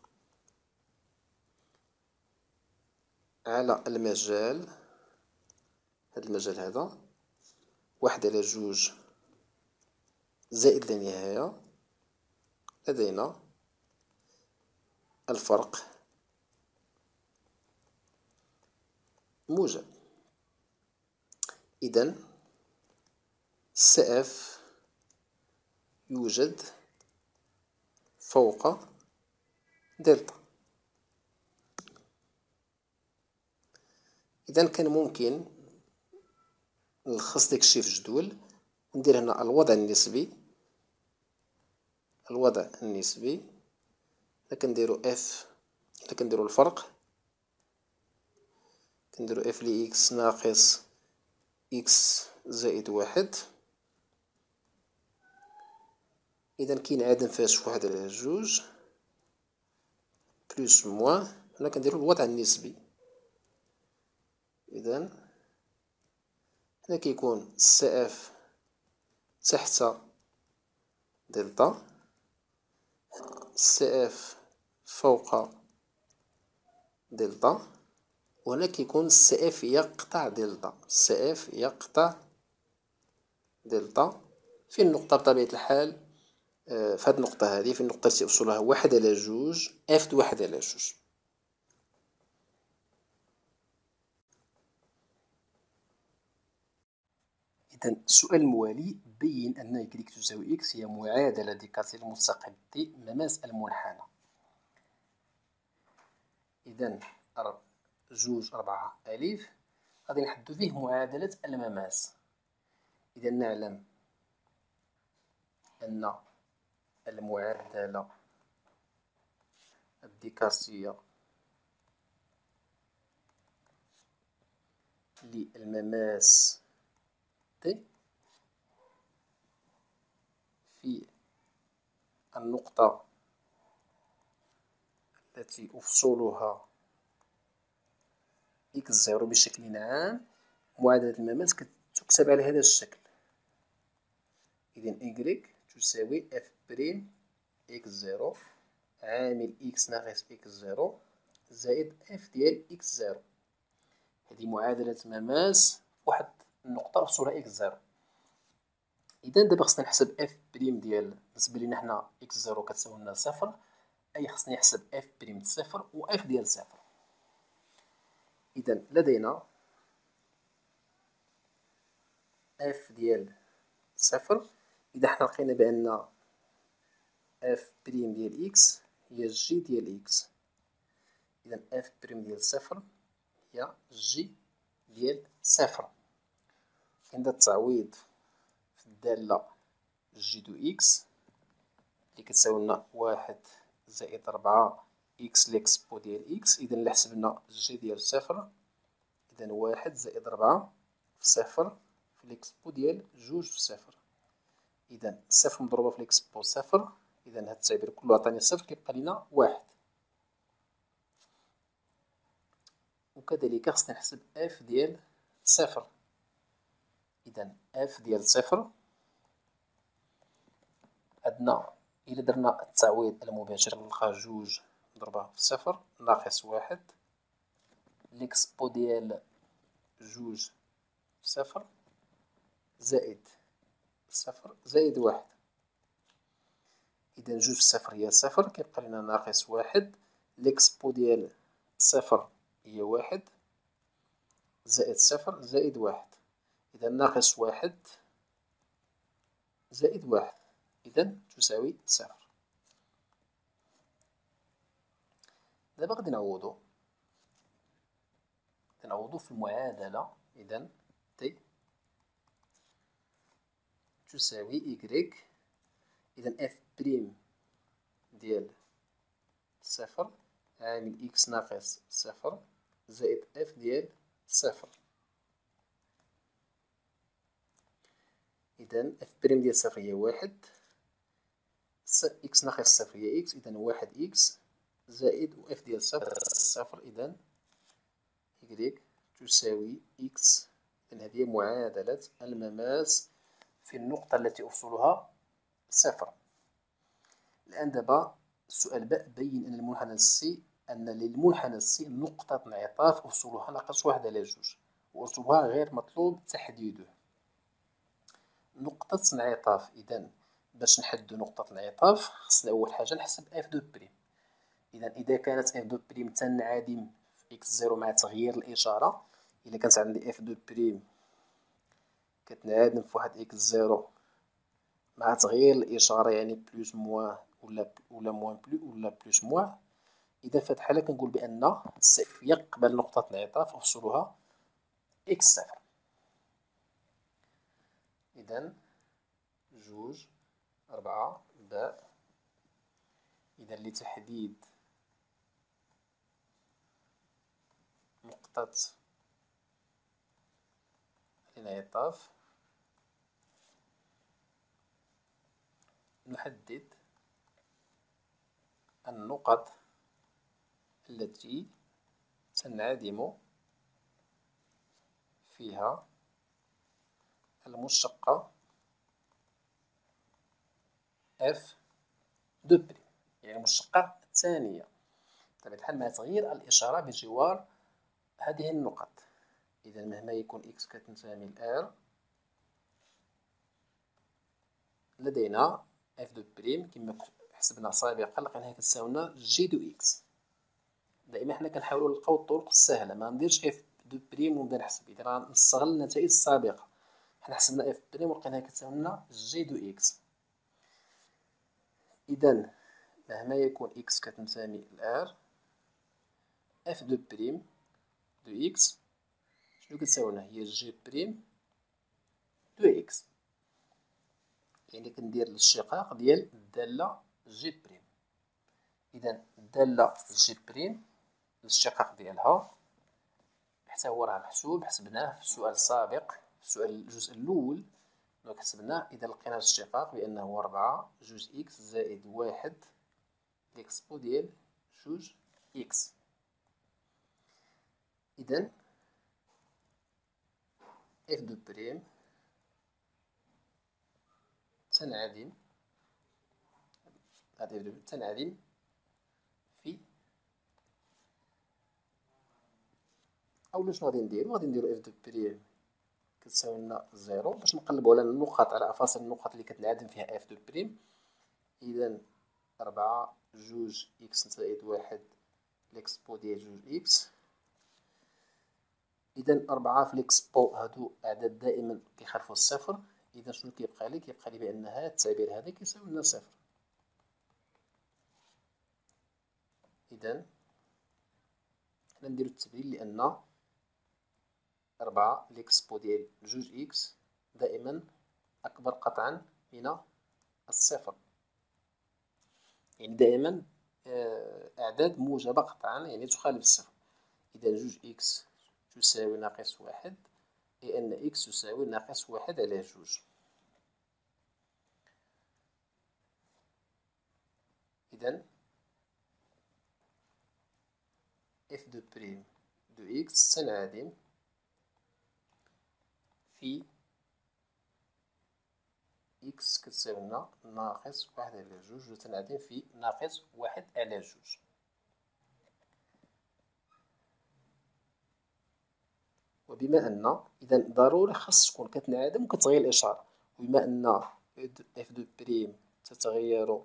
على المجال هذا المجال هذا واحد على جوج زائد لا نهاية. لدينا الفرق موجب. إذا سي اف يوجد فوق دلتا. إذا كان ممكن نلخص داك الشي في جدول ندير هنا الوضع النسبي. الوضع النسبي هنا كنديرو اف هنا كنديرو الفرق كنديرو اف لإكس ناقص إكس زائد واحد. إذا كينعدم فاش واحد على جوج بلوس موان. هنا كنديرو الوضع النسبي. إذا هنا كيكون سي اف تحت دلتا سي اف فوق دلتا وهنا كيكون سي اف يقطع دلتا سي اف يقطع دلتا في النقطة بطبيعة الحال في هذه النقطة هذه، في النقطة التي أفصلها واحد على جوج اف د واحد على جوج. إذا السؤال الموالي: بين أن إكريك تساوي إكس هي معادلة ديكارتية المستقيم دي مماس المنحنى. إذا جوج أربعة ألف غادي نحدو فيه معادلة المماس. إذا نعلم أن المعادلة الديكارتية للمماس د في النقطة التي أفصلها إكس زيرو بشكل عام، معادلة المماس كتكتب على هذا الشكل. إذا إكريك تساوي اف بريم إكس زيرو عامل إكس ناقص إكس زيرو زائد اف ديال إكس زيرو. هذه معادلة مماس واحد النقطة أفصلها إكس زيرو. إذا دابا خصنا نحسب اف بريم ديال، بالنسبة لينا حنا إكس زيرو كتساوي لنا صفر، أي خصني نحسب اف بريم د صفر و اف ديال صفر. إذا لدينا اف ديال صفر. إذا حنا لقينا بأن اف بريم ديال إكس هي جي ديال إكس، إذا اف بريم ديال صفر هي جي ديال صفر. عند التعويض في الدالة جي دو إكس اللي كتساوي لنا واحد زائد ربعة إكس ليكسبو ديال إكس، إذا إلا حسبنا جي ديال صفر، إذا واحد زائد ربعة في صفر في ليكسبو ديال جوج في صفر. إذا صفر مضروبة في ليكسبو صفر، إذا هاد التعبير كله عطاني صفر، كيبقى لينا واحد. وكذلك خصنا نحسب اف ديال صفر. إذا اف ديال صفر عندنا إلا درنا التعويض المباشر غنلقى جوج مضروبة في صفر ناقص واحد ليكسبو ديال جوج في صفر زائد صفر زائد واحد. إذا جوج في صفر هي صفر، كيبقى لنا ناقص واحد ليكسبو ديال صفر هي واحد زائد صفر زائد واحد. إذا ناقص واحد زائد واحد، إذا تساوي صفر. دابا غادي نعوضو نعوضو في المعادلة. إذا تي تساوي إكريك، إذا اف بريم ديال صفر عامل إكس ناقص صفر زائد اف ديال صفر. إذا اف بريم ديال صفر هي واحد، إكس ناقص صفر هي إكس، إذا واحد إكس زائد و اف ديال صفر صفر، إذا إكريك تساوي إكس. إذا هذه معادلة المماس في النقطة التي أفصلها صفر. الآن دابا السؤال باء: بين أن المنحنى السي أن للمنحنى السي نقطة انعطاف أفصلها ناقص واحد على جوج وأرسمها غير مطلوب تحديده. نقطة انعطاف، إذا باش نحددو نقطة انعطاف خصنا أول حاجة نحسب اف دو بريم. إذا إذا كانت اف دو بريم تنعدم في إكس زيرو مع تغيير الإشارة، إذا كانت عندي اف دو بريم كتنعدم في واحد إكس زيرو مع تغيير الإشارة، يعني بلوس موان ولا ولا موان بلو ولا بلوس موان، إذا في هاد الحالة كنقول بأن صفر يقبل نقطة انعطاف أفصلها إكس صفر. إذا جوج أربعة باء. إذا لتحديد نقطة الانعطاف نحدد النقط التي تنعدم فيها المشتقة اف دو بريم، يعني المشتقة الثانية، بطبيعة الحال مع تغيير الإشارة بجوار هذه النقط. إذا مهما يكون إكس كتنتمي ل R، لدينا اف دو بريم كما حسبنا سابقا لقيناها كتساوي لنا جي دو اكس. دائما حنا كنحاولوا نلقاو الطرق السهله، ما نديرش اف دو بريم ونبدا نحسب، اذا غنستغل النتائج السابقه. حنا حسبنا اف بريم ولقيناها كتساوي لنا جي دو اكس. اذا مهما يكون اكس كتنتمي لار، اف دو بريم دو اكس شنو كتساوي لنا؟ هي جي بريم دو اكس. يعني كندير الاشتقاق ديال الداله جي بريم. اذا الداله جي بريم الاشتقاق ديالها حتى هو راه محسوب، حسبناه في السؤال السابق، في السؤال الجزء الاول دونك حسبناه. اذا لقينا الاشتقاق بانه هو ربعة جوج اكس زائد واحد ليكسبو ديال جوج اكس. اذا اف دو بريم تنعدم، هذا اف دو تنعدم في، اولا شنو غادي نديرو؟ غادي نديرو اف دو بريم كتساوي لنا زيرو باش نقلبو على النقط، على افاصل النقط اللي كتنعدم فيها اف دو بريم. اذا ربعة جوج اكس زائد واحد ليكسبو ديال جوج اكس. اذا أربعة في ليكسبو هادو اعداد دائما كيخالفوا الصفر. اذا شنو كيبقى لي؟ كيبقى لي بان هذا التعبير هذا كيساوي لنا صفر. اذا حنا نديرو التبديل لان أربعة ليكسبو ديال جوج اكس دائما اكبر قطعا من الصفر، يعني دائما اعداد موجبه قطعا يعني تخالف الصفر. اذا جوج اكس تساوي ناقص واحد، اي ان اكس تساوي ناقص واحد على جوج. اذا اف دو بريم دو اكس تنعدم في اكس كتساوي لنا ناقص واحد على جوج، وتنعدم في ناقص واحد على جوج. وبما ان اذا ضروري خاص تكون كتنعدم وكتغير الاشاره، وبما ان اف دو بريم تتغير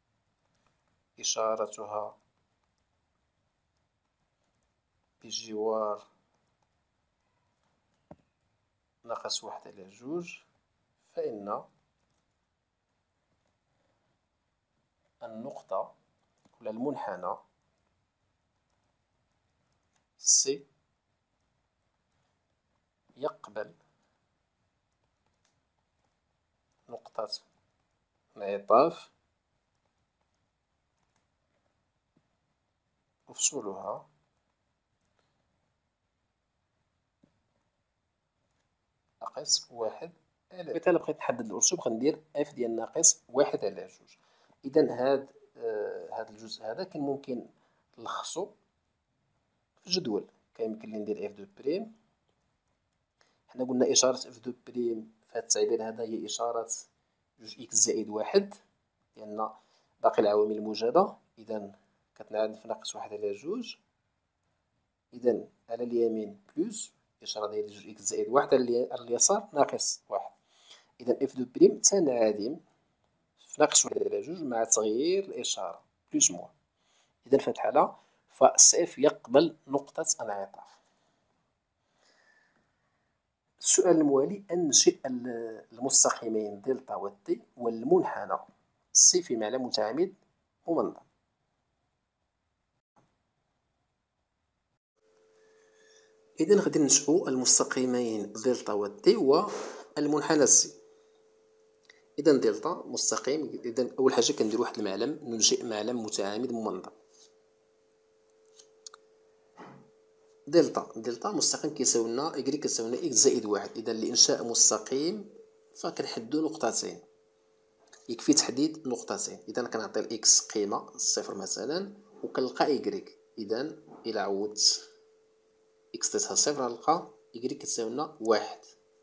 اشارتها بجوار ناقص واحد على جوج، فإن النقطة ولا المنحنى سي يقبل نقطة انعطاف أفصولها ناقص واحد على، مثلا بغيت نحدد الأرسوم غندير اف ديال ناقص واحد على جوج. إذا هاد آه هاد الجزء هذا كان ممكن نلخصو في جدول. كيمكن لي ندير اف دو بريم، حنا قلنا إشارة اف دو بريم في هاد التعبير هذا هي إشارة جوج اكس زائد واحد، لأن باقي العوامل الموجبة. إذا كتنعدم في ناقص واحد على جوج. إذا على اليمين بلوس إشارة ديال جوج إكس زائد واحد، على اليسار ناقص واحد. إذا إف دو بريم تنعدم في ناقص واحد على جوج مع تغيير الإشارة بلوس موان. إذا في هاد الحالة فالسيف يقبل نقطة انعطاف. السؤال الموالي: أنشئ المستقيمين دلتا و تي والمنحنى سي في معلم متعامد ممنظم. إذا غادي ننشئو المستقيمين دلتا و تي والمنحنى سي. إذا دلتا مستقيم، إذا أول حاجة كندير واحد المعلم، ننشئ معلم متعامد ممنظم. دلتا دلتا مستقيم كيساوي لنا إكس كتساوي لنا إكس زائد واحد. إذا لإنشاء مستقيم فكنحدو نقطتين، يكفي تحديد نقطتين. إذا كنعطي الإكس قيمة صفر مثلا وكنلقى إكريك. إذا إلا عوضت إكس تساوي صفر غنلقى إكريك كتساوي لنا واحد.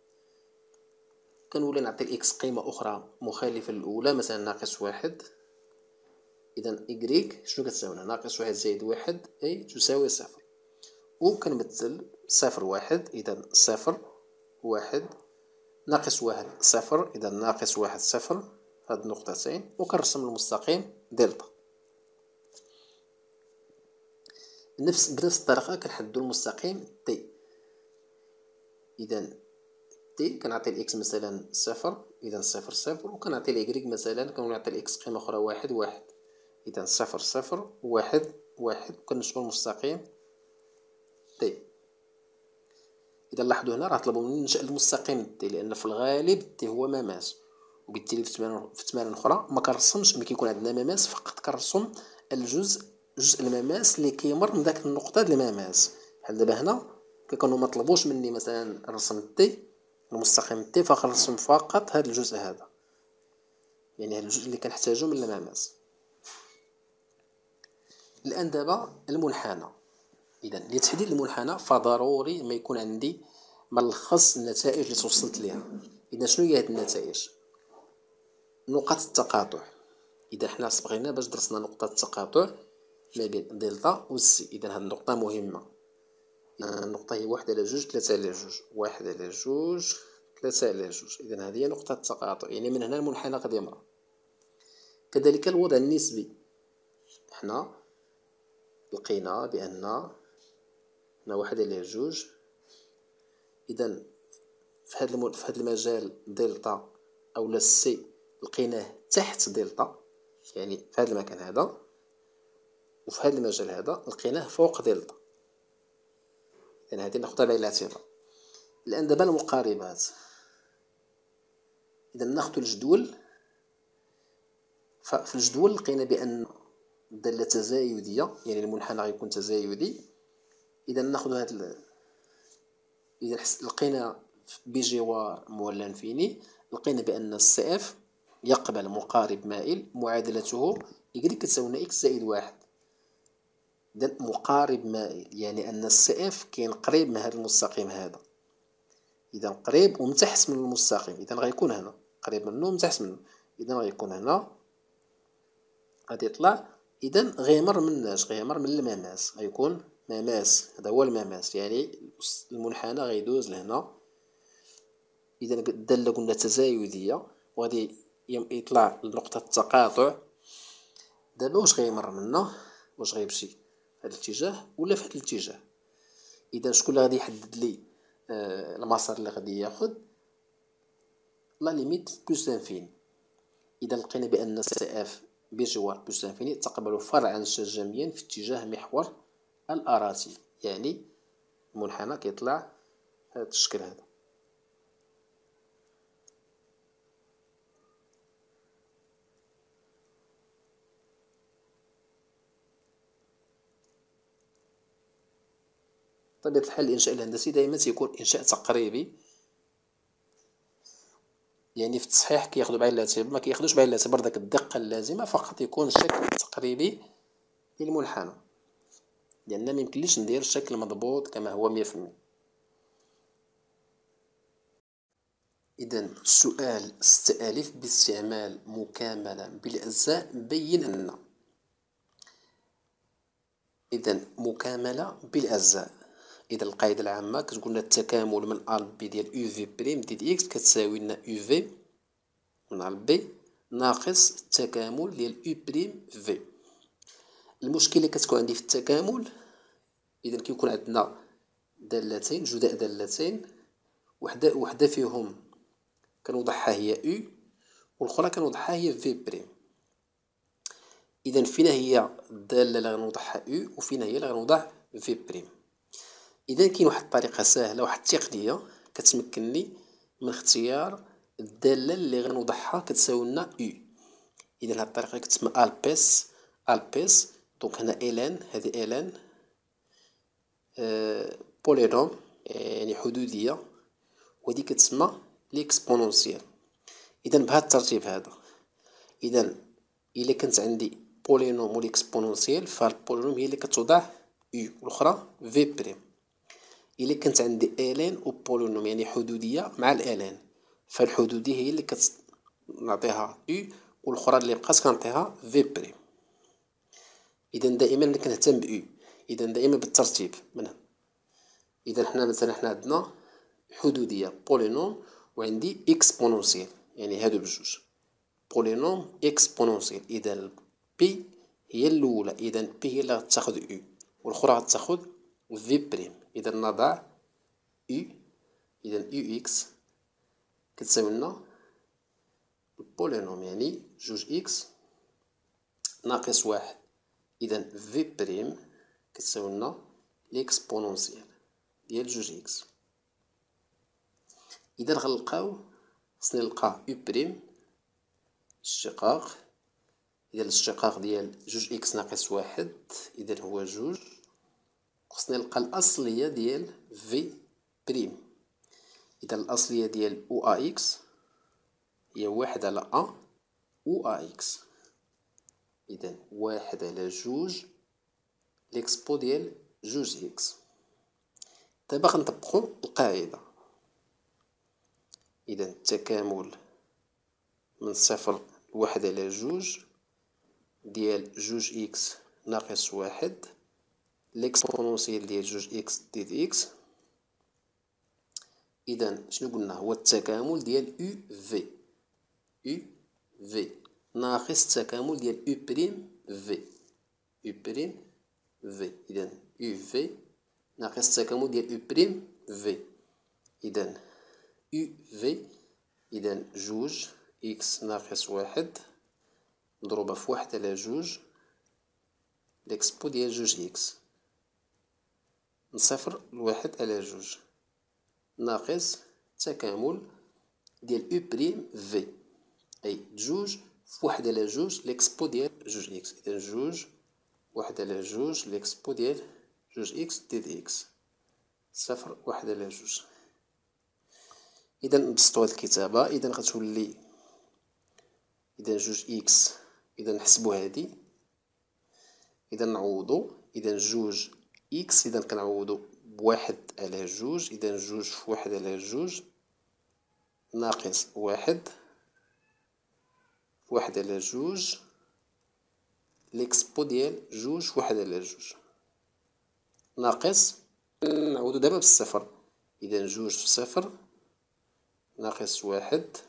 كنولي نعطي الإكس قيمة أخرى مخالفة للأولى مثلا ناقص واحد. إذا إكريك شنو كتساوي لنا؟ ناقص واحد زائد واحد أي تساوي صفر. وكنمثل صفر واحد. إذا صفر واحد ناقص واحد صفر. إذا ناقص واحد صفر. في هاد النقطتين وكنرسم المستقيم دلتا. نفس بنفس الطريقة كنحددو المستقيم تي. إذا تي كنعطي الإكس مثلا صفر، إذا صفر صفر، وكنعطي الإكغيك مثلا كنعطي الإكس قيمة أخرى واحد واحد، إذا صفر صفر واحد واحد، وكنشوفو المستقيم تي. إذا لاحظوا هنا راه طلبوا مني ننشأ المستقيم تي، لأن في الغالب تي هو مماس، وبالتالي في التمارين في التمارين الأخرى ما كنرسمش. ملي كيكون عندنا مماس فقط كنرسم الجزء جزء المماس اللي كيمر من داك النقطة د المماس. بحال دابا هنا كيكونوا ما طلبوش مني مثلا نرسم تي المستقيم تي، فكنرسم فقط هذا الجزء هذا، يعني هذا الجزء اللي كنحتاجو من المماس. الآن دابا المنحنى. إذا لتحديد المنحنى فضروري ما يكون عندي ملخص النتائج اللي توصلت ليها. إذا شنو هي هاد النتائج؟ نقاط التقاطع. إذا حنا بغينا باش درسنا نقطة التقاطع ما بين دلتا و سي، إذا هاد النقطة مهمة. النقطة هي واحد على جوج ثلاثة على جوج، واحد على جوج ثلاثة على جوج، إذا هذه هي نقطة التقاطع، يعني من هنا المنحنى غادي يمر. كذلك الوضع النسبي، حنا لقينا بأن هنا واحد على جوج، إذا في هذا الم... في هذا المجال دلتا أولا سي لقيناه تحت دلتا، يعني في هذا المكان هذا، وفي هذا المجال هذا لقيناه فوق دلتا. إذا هذه ناخدها بعين الاعتبار. الآن دابا المقاربات. إذا ناخدو الجدول، ففي الجدول لقينا بأن الدالة تزايدية، يعني المنحنى غيكون تزايدي. إذا ناخدو هاد ال... إذا لقينا بجوار مولى انفيني، لقينا بأن السي اف يقبل مقارب مائل معادلته إكغيك كتساوي إكس زائد واحد. إذا مقارب مائل يعني أن السي اف كاين قريب من هذا المستقيم هذا، إذا قريب ومتحت من المستقيم، إذا غيكون هنا قريب منه ومتحت منه، إذا غيكون هنا غادي يطلع، إذا غيمر مناش غيمر من المماس، غيكون مماس، هذا هو المماس، يعني المنحنى غيدوز لهنا. إذا الدالة قلنا تزايدية وغادي يطلع لنقطة التقاطع. دابا واش غيمر منا؟ واش غيمشي في هذا الاتجاه ولا في هذا الاتجاه؟ إذا شكون اللي غادي يحدد لي آه المسار اللي غادي ياخد؟ لا ليميت بلوس لانفيني. إذا لقينا بأن سي اف بجوار بلوس لانفيني تقبل فرعا شجميا في اتجاه محور الأراتي، يعني المنحنى كيطلع هذا الشكل هذا. بطبيعة الحال الإنشاء الهندسي دائما تيكون إنشاء تقريبي، يعني في التصحيح كياخدو بعين الاعتبار، ما كياخدوش بعين الاعتبار داك الدقة اللازمة، فقط يكون الشكل تقريبي للمنحنى، لأن ميمكنليش ندير شكل مضبوط كما هو مية في المية. إذا السؤال ستة ألف باستعمال مكاملة بالأجزاء بين أن. إذا مكاملة بالأجزاء، إذا القاعدة العامة كتقولنا التكامل من أ ل بي ديال يو في بريم ديال إكس كتساوي لنا يو في من أ ل بي ناقص التكامل ديال يو بريم في. المشكلة اللي كتكون عندي في التكامل، إذا كيكون عندنا دالتين جداء دالتين، وحدة وحدة فيهم كنوضعها هي أو والأخرى كنوضعها هي في بريم. إذا فينا هي الدالة اللي غنوضعها أو وفينا هي اللي غنوضع في بريم. إذا كاين واحد الطريقة ساهلة، واحد التقنية كتمكنني من اختيار الدالة اللي غنوضعها كتساوي لنا أو. إذا هاد الطريقة كتسمى ألبيس ألبيس. دونك هنا إلان، هذه إلان أه بولينوم يعني حدودية، وهذه كتسمى ليكسبونونسيال. إذا بهذا الترتيب هذا، إذا إلا كانت عندي بولينوم وليكسبونونسيال فالبولينوم هي اللي كتوضع أو والأخرى في بريم. إلا كانت عندي إلان وبولينوم يعني حدودية مع الإلان، فالحدودية هي اللي كنعطيها أو والأخرى اللي بقات كنعطيها في بريم. إذا دائما كنهتم بأو، إذا دائما بالترتيب من هنا. إذا حنا مثلا حنا عندنا حدودية بولينوم وعندي إكسبونونسيال، يعني هادو بجوج. بولينوم اكسبونونسيال. إذا بي هي الأولى، إذا بي هي اللي غتاخد أو، والأخرى غتاخد في بريم. إذا نضع أو، إذا أو إكس كتساوي لنا البولينوم، يعني جوج إكس ناقص واحد. إذا في بريم كتساوي لنا ليكسبونونسيال ديال جوج إكس. إذا غنلقاو خصنا نلقى أو بريم الاشتقاق. إذا الاشتقاق ديال جوج إكس ناقص واحد إذا هو جوج. خصنا نلقى الأصلية ديال في بريم. إذا الأصلية ديال أو أ إكس هي واحد على أ أو أ إكس. إذا واحد على جوج ليكسبو ديال جوج إكس. دابا غنطبقو القاعدة. إذا التكامل من صفر لواحد على جوج ديال جوج إكس ناقص واحد ليكسبونونسيال ديال جوج إكس زائد إكس. إذا شنو قلنا؟ هو التكامل ديال أو في أو في ناقص التكامل ديال أو بريم في أو بريم في. إذا أو في ناقص التكامل ديال أو بريم في. إذا أو في إذا جوج إكس ناقص واحد مضروبة في واحد على جوج ليكسبو ديال جوج إكس من صفر لواحد على جوج ناقص تكامل ديال أو بريم في، أي جوج في واحد على جوج ليكسبو ديال جوج إكس. إذا جوج واحد على جوج ليكسبو ديال جوج إكس زائد إكس صفر واحد على جوج. إذا نبسطو هاد الكتابة. إذا غتولي إذا جوج إكس إذا نحسبو هادي، إذا نعوضو. إذا جوج إكس إذا كنعوضو بواحد على جوج. إذا جوج في واحد على جوج ناقص واحد في واحد على جوج ليكسبو ديال جوج في واحد على جوج ناقص نعوضو دابا بالصفر. إذا جوج في صفر ناقص واحد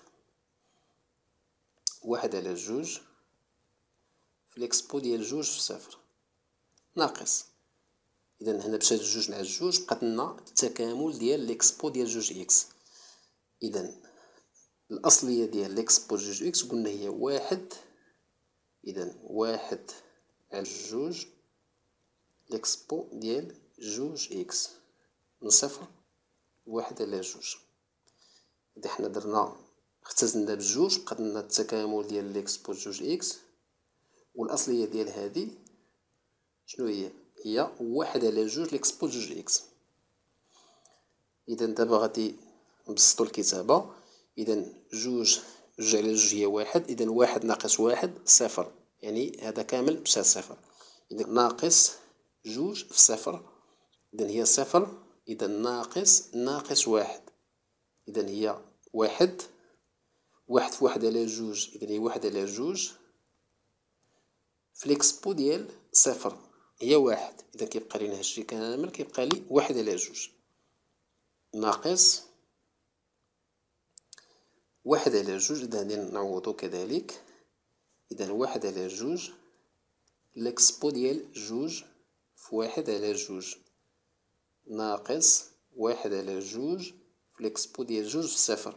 واحد على جوج في ليكسبو ديال جوج في صفر ناقص. إذا هنا مشات جوج مع جوج بقات لنا التكامل ديال ليكسبو ديال جوج إكس. إذا الأصلية ديال ليكسبو جوج إكس قلنا هي واحد. إذا واحد على جوج ليكسبو ديال جوج إكس من صفر لواحد على جوج. إذا حنا درنا اختزلنا بجوج بقات لنا التكامل ديال ليكسبو جوج إكس، والأصلية ديال هادي شنو هي؟ هي واحد على جوج ليكسبو جوج إكس. إذا دابا غادي نبسطو الكتابة. إذا جوج جوج على جوج هي واحد. إذا واحد ناقص واحد صفر، يعني هذا كامل مشى صفر. إذا ناقص جوج في صفر إذا هي صفر. إذا ناقص ناقص واحد إذا هي واحد. واحد في واحد على جوج إذا هي واحد على جوج في ليكسبو ديال صفر هي واحد. إذا كيبقى لينا هادشي كامل كيبقى لي واحد على جوج ناقص واحد على جوج. إذا غادي نعوضو كذلك. إذا واحد على جوج ليكسبو ديال جوج في واحد على جوج ناقص واحد على جوج في ليكسبو ديال جوج في صفر.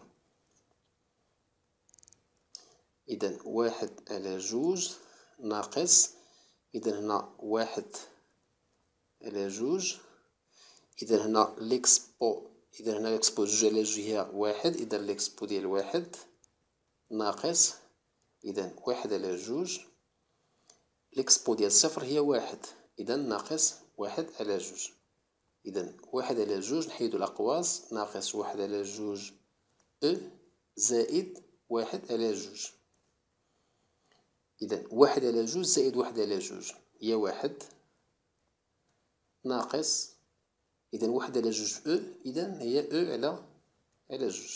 إذا واحد على جوج ناقص إذا هنا واحد على جوج. إذا هنا ليكسبو إذا هنا ليكسبو جوج على جوج هي واحد. إذا ليكسبو ديال واحد ناقص إذا واحد على جوج ليكسبو ديال صفر هي واحد. إذا ناقص واحد على جوج. إذا واحد على جوج نحيدو الأقواس ناقص واحد على جوج أو زائد واحد على جوج. إذا واحد على جوج زائد واحد على جوج هي واحد ناقص إذا واحد على جوج أو إذا هي أو على على جوج.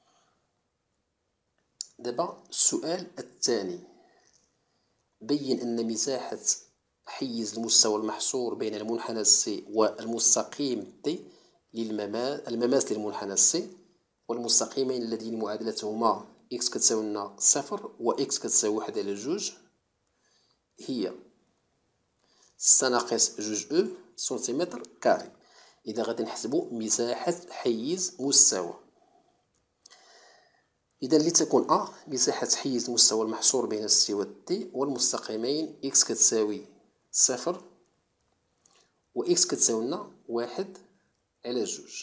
دابا السؤال الثاني. بين أن مساحة حيز المستوى المحصور بين المنحنى سي والمستقيم تي للمماس المماس للمنحنى سي والمستقيمين اللذين معادلتهما إكس كتساوي لنا صفر و إكس كتساوي واحد على جوج هي ستة ناقص جوج أو سنتيمتر كاري. إذا غادي نحسبو مساحة حيز مستوى، إذا لتكون أ مساحة حيز المستوى المحصور بين السي و التي والمستقيمين إكس كتساوي صفر و إكس كتساوي لنا واحد على جوج.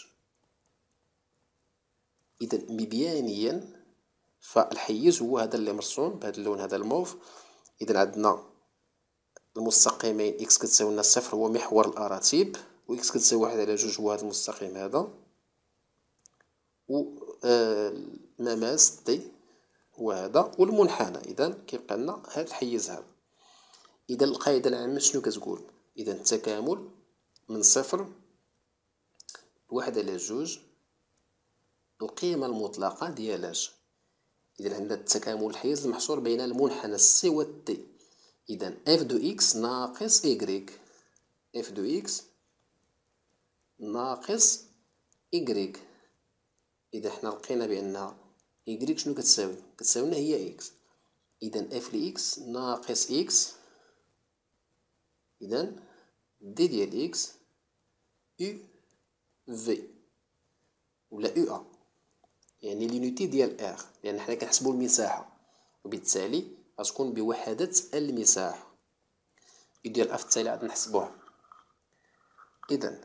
إذا مبيانيا فالحيز هو هذا اللي مرسوم بهذا اللون هذا الموف. إذا عندنا المستقيمين إكس كتساوي لنا صفر هو محور الأراتيب، و إكس كتساوي واحد على جوج هو هذا المستقيم هذا، و المماس تي هو هذا، والمنحنى إذا كيبقى لنا هذا الحيز هذا. إذا القاعدة العامة شنو كتقول؟ إذا التكامل من صفر لواحد على جوج القيمة المطلقة ديال اش. إذا عندنا التكامل الحيز المحصور بين المنحنى سي و تي. إذا اف دو إكس ناقص إكغيك، اف دو إكس ناقص إكغيك. إذا حنا لقينا بأن إكغيك شنو كتساوي؟ كتساوي لنا هي إكس. إذا اف لإكس ناقص إكس، إذا دي ديال إكس يو في ولا يو أ، يعني لونيتي ديال إر، لأن حنا كنحسبو المساحة، وبالتالي غتكون بوحدة المساحة. يو ديال أ في التالي عاد نحسبوها. إذا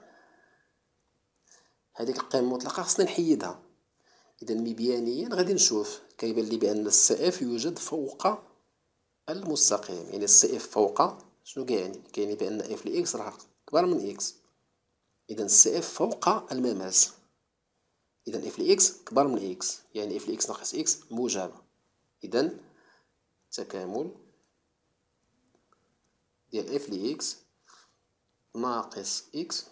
هذيك القيمة المطلقة خصنا نحيدها. إذا مبيانيا غادي نشوف كيبان لي بأن السي إف يوجد فوق المستقيم، يعني السي إف فوق شنو كيعني؟ كيعني بأن إف لإكس راه كبر من إكس. إذا السي إف فوق المماس، إذا إف لإكس كبر من إكس، يعني إف لإكس ناقص إكس موجبة. إذا تكامل ديال إف لإكس ناقص إكس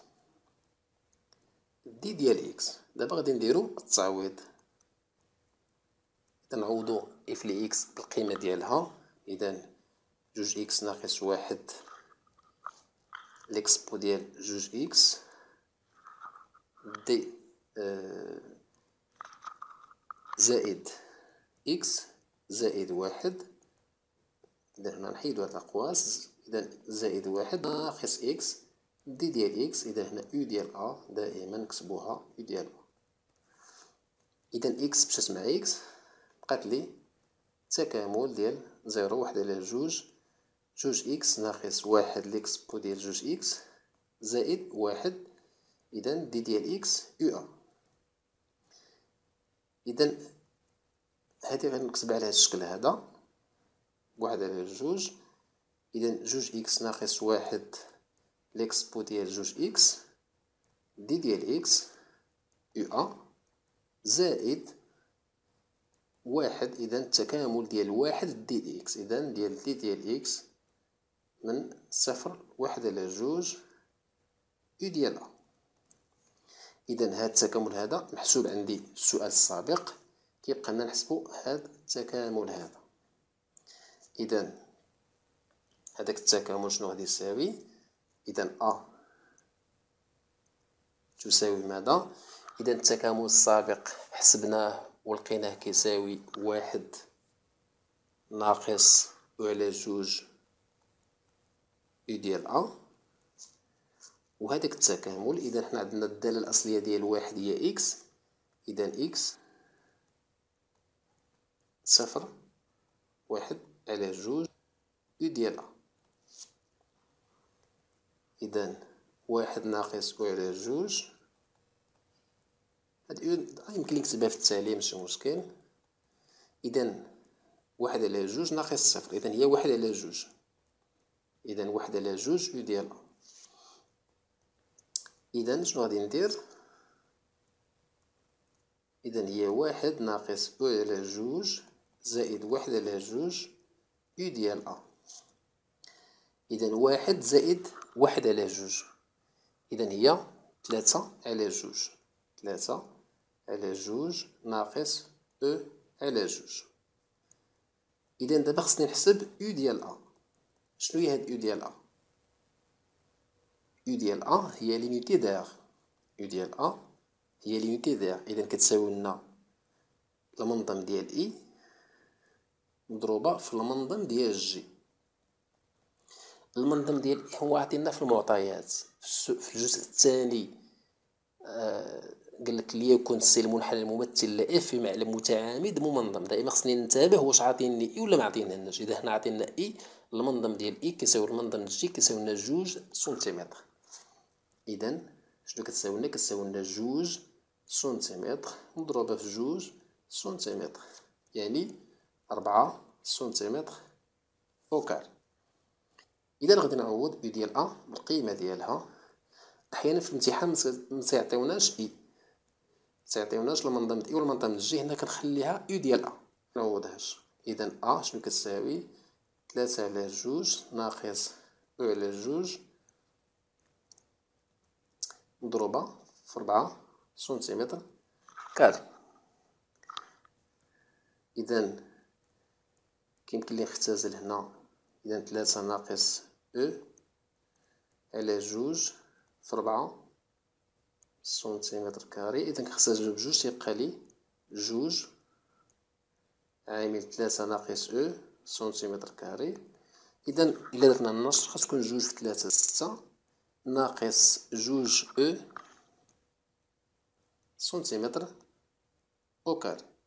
دي ديال إكس. دابا غادي نديرو التعويض. إذا نعوضو إف لإكس بالقيمة ديالها. إذا جوج إكس ناقص واحد لإكسبو ديال جوج إكس دي آه زائد إكس زائد واحد. إذا هنا نحيدو هاد الأقواس. إذا زائد واحد ناقص إكس دي ديال إكس. إذا هنا يو ديال أ دائما نكتبوها يو ديال أ. إذا إكس مشات مع إكس بقات لي تكامل ديال زيرو واحد على جوج جوج إكس ناقص واحد لإكسبو ديال جوج إكس زائد واحد. إذا دي ديال إكس يو أ. إذا هادي غادي نكتبها على هاد الشكل هذا واحد على جوج. إذا جوج إكس ناقص واحد لإكسبو ديال جوج إكس دي ديال إكس يو أ زائد واحد. إذا التكامل ديال واحد دي دي إكس. إذا ديال دي ديال إكس من صفر واحد على جوج يو ديال أ. إذا هاد التكامل هذا محسوب عندي في السؤال السابق. كيبقى لنا نحسبو هاد التكامل هذا. إذا هذاك التكامل شنو غادي يساوي؟ إذا أ تساوي ماذا؟ إذا التكامل السابق حسبناه ولقيناه كيساوي واحد ناقص أو على جوج يو ديال أ. وهذاك التكامل إذا حنا عندنا الدالة الأصلية ديال واحد هي إكس. إذا إكس صفر واحد على جوج يو ديال أ. إذا واحد ناقص أو على جوج، هاد أو يمكن نكتبها في التالي ماشي مشكل. إذا واحد على جوج ناقص صفر، إذا هي واحد على جوج. إذا واحد على جوج يو ديال أ. إذا شنو غادي ندير؟ إذا هي واحد ناقص أو على جوج زائد واحد على جوج يو ديال أ. إذا واحد زائد واحد على جوج، إذا هي تلاتة على جوج. تلاتة على جوج ناقص أو على جوج. إذا دابا خصني نحسب يو ديال أ. شنو هي هاد يو ديال أ؟ يو ديال أ هي لونيتي دير. يو ديال أ هي لونيتي دير. إذا كتساوي لنا المنظم ديال إي مضروبة في المنظم ديال جي. المنظم ديال إي هو عطينا في المعطيات في الجزء الثاني. آه قالك ليكن السي المنحنى الممثل ل اف في معلم متعامد ممنظم. دائما خصني ننتبه واش عاطيني اي ولا ما عاطينيش. اذا حنا عاطينا اي، المنظم ديال اي كيساوي المنظم جي كيساوي لنا جوج سنتيمتر. اذا شنو كتساوي لنا؟ كتساوي لنا جوج سنتيمتر مضروبه في جوج سنتيمتر، يعني ربعة سنتيمتر او كار. اذا غادي نعوض اي ديال ا بالقيمه ديالها. احيانا في الامتحان ما تيعطيوناش اي، تيعطيوناش المنظم اي والمنظم جي. هنا كنخليها يو ديال ا منعوضهاش. اذا ا شنو كتساوي؟ ثلاثة على جوج ناقص او على جوج مضروبة في ربعة سنتيمتر كاري. إذا كيمكن لي نختزل هنا. إذا ثلاثة ناقص او على جوج في ربعة سنتيمتر كاري. إذا كنختزلو بجوج تيبقى لي جوج عامل ثلاثة ناقص او سنتيمتر كاري. إذا إلا درنا النشر خاص تكون جوج في ثلاثة ستة ناقص جوج او سنتيمتر او كاري.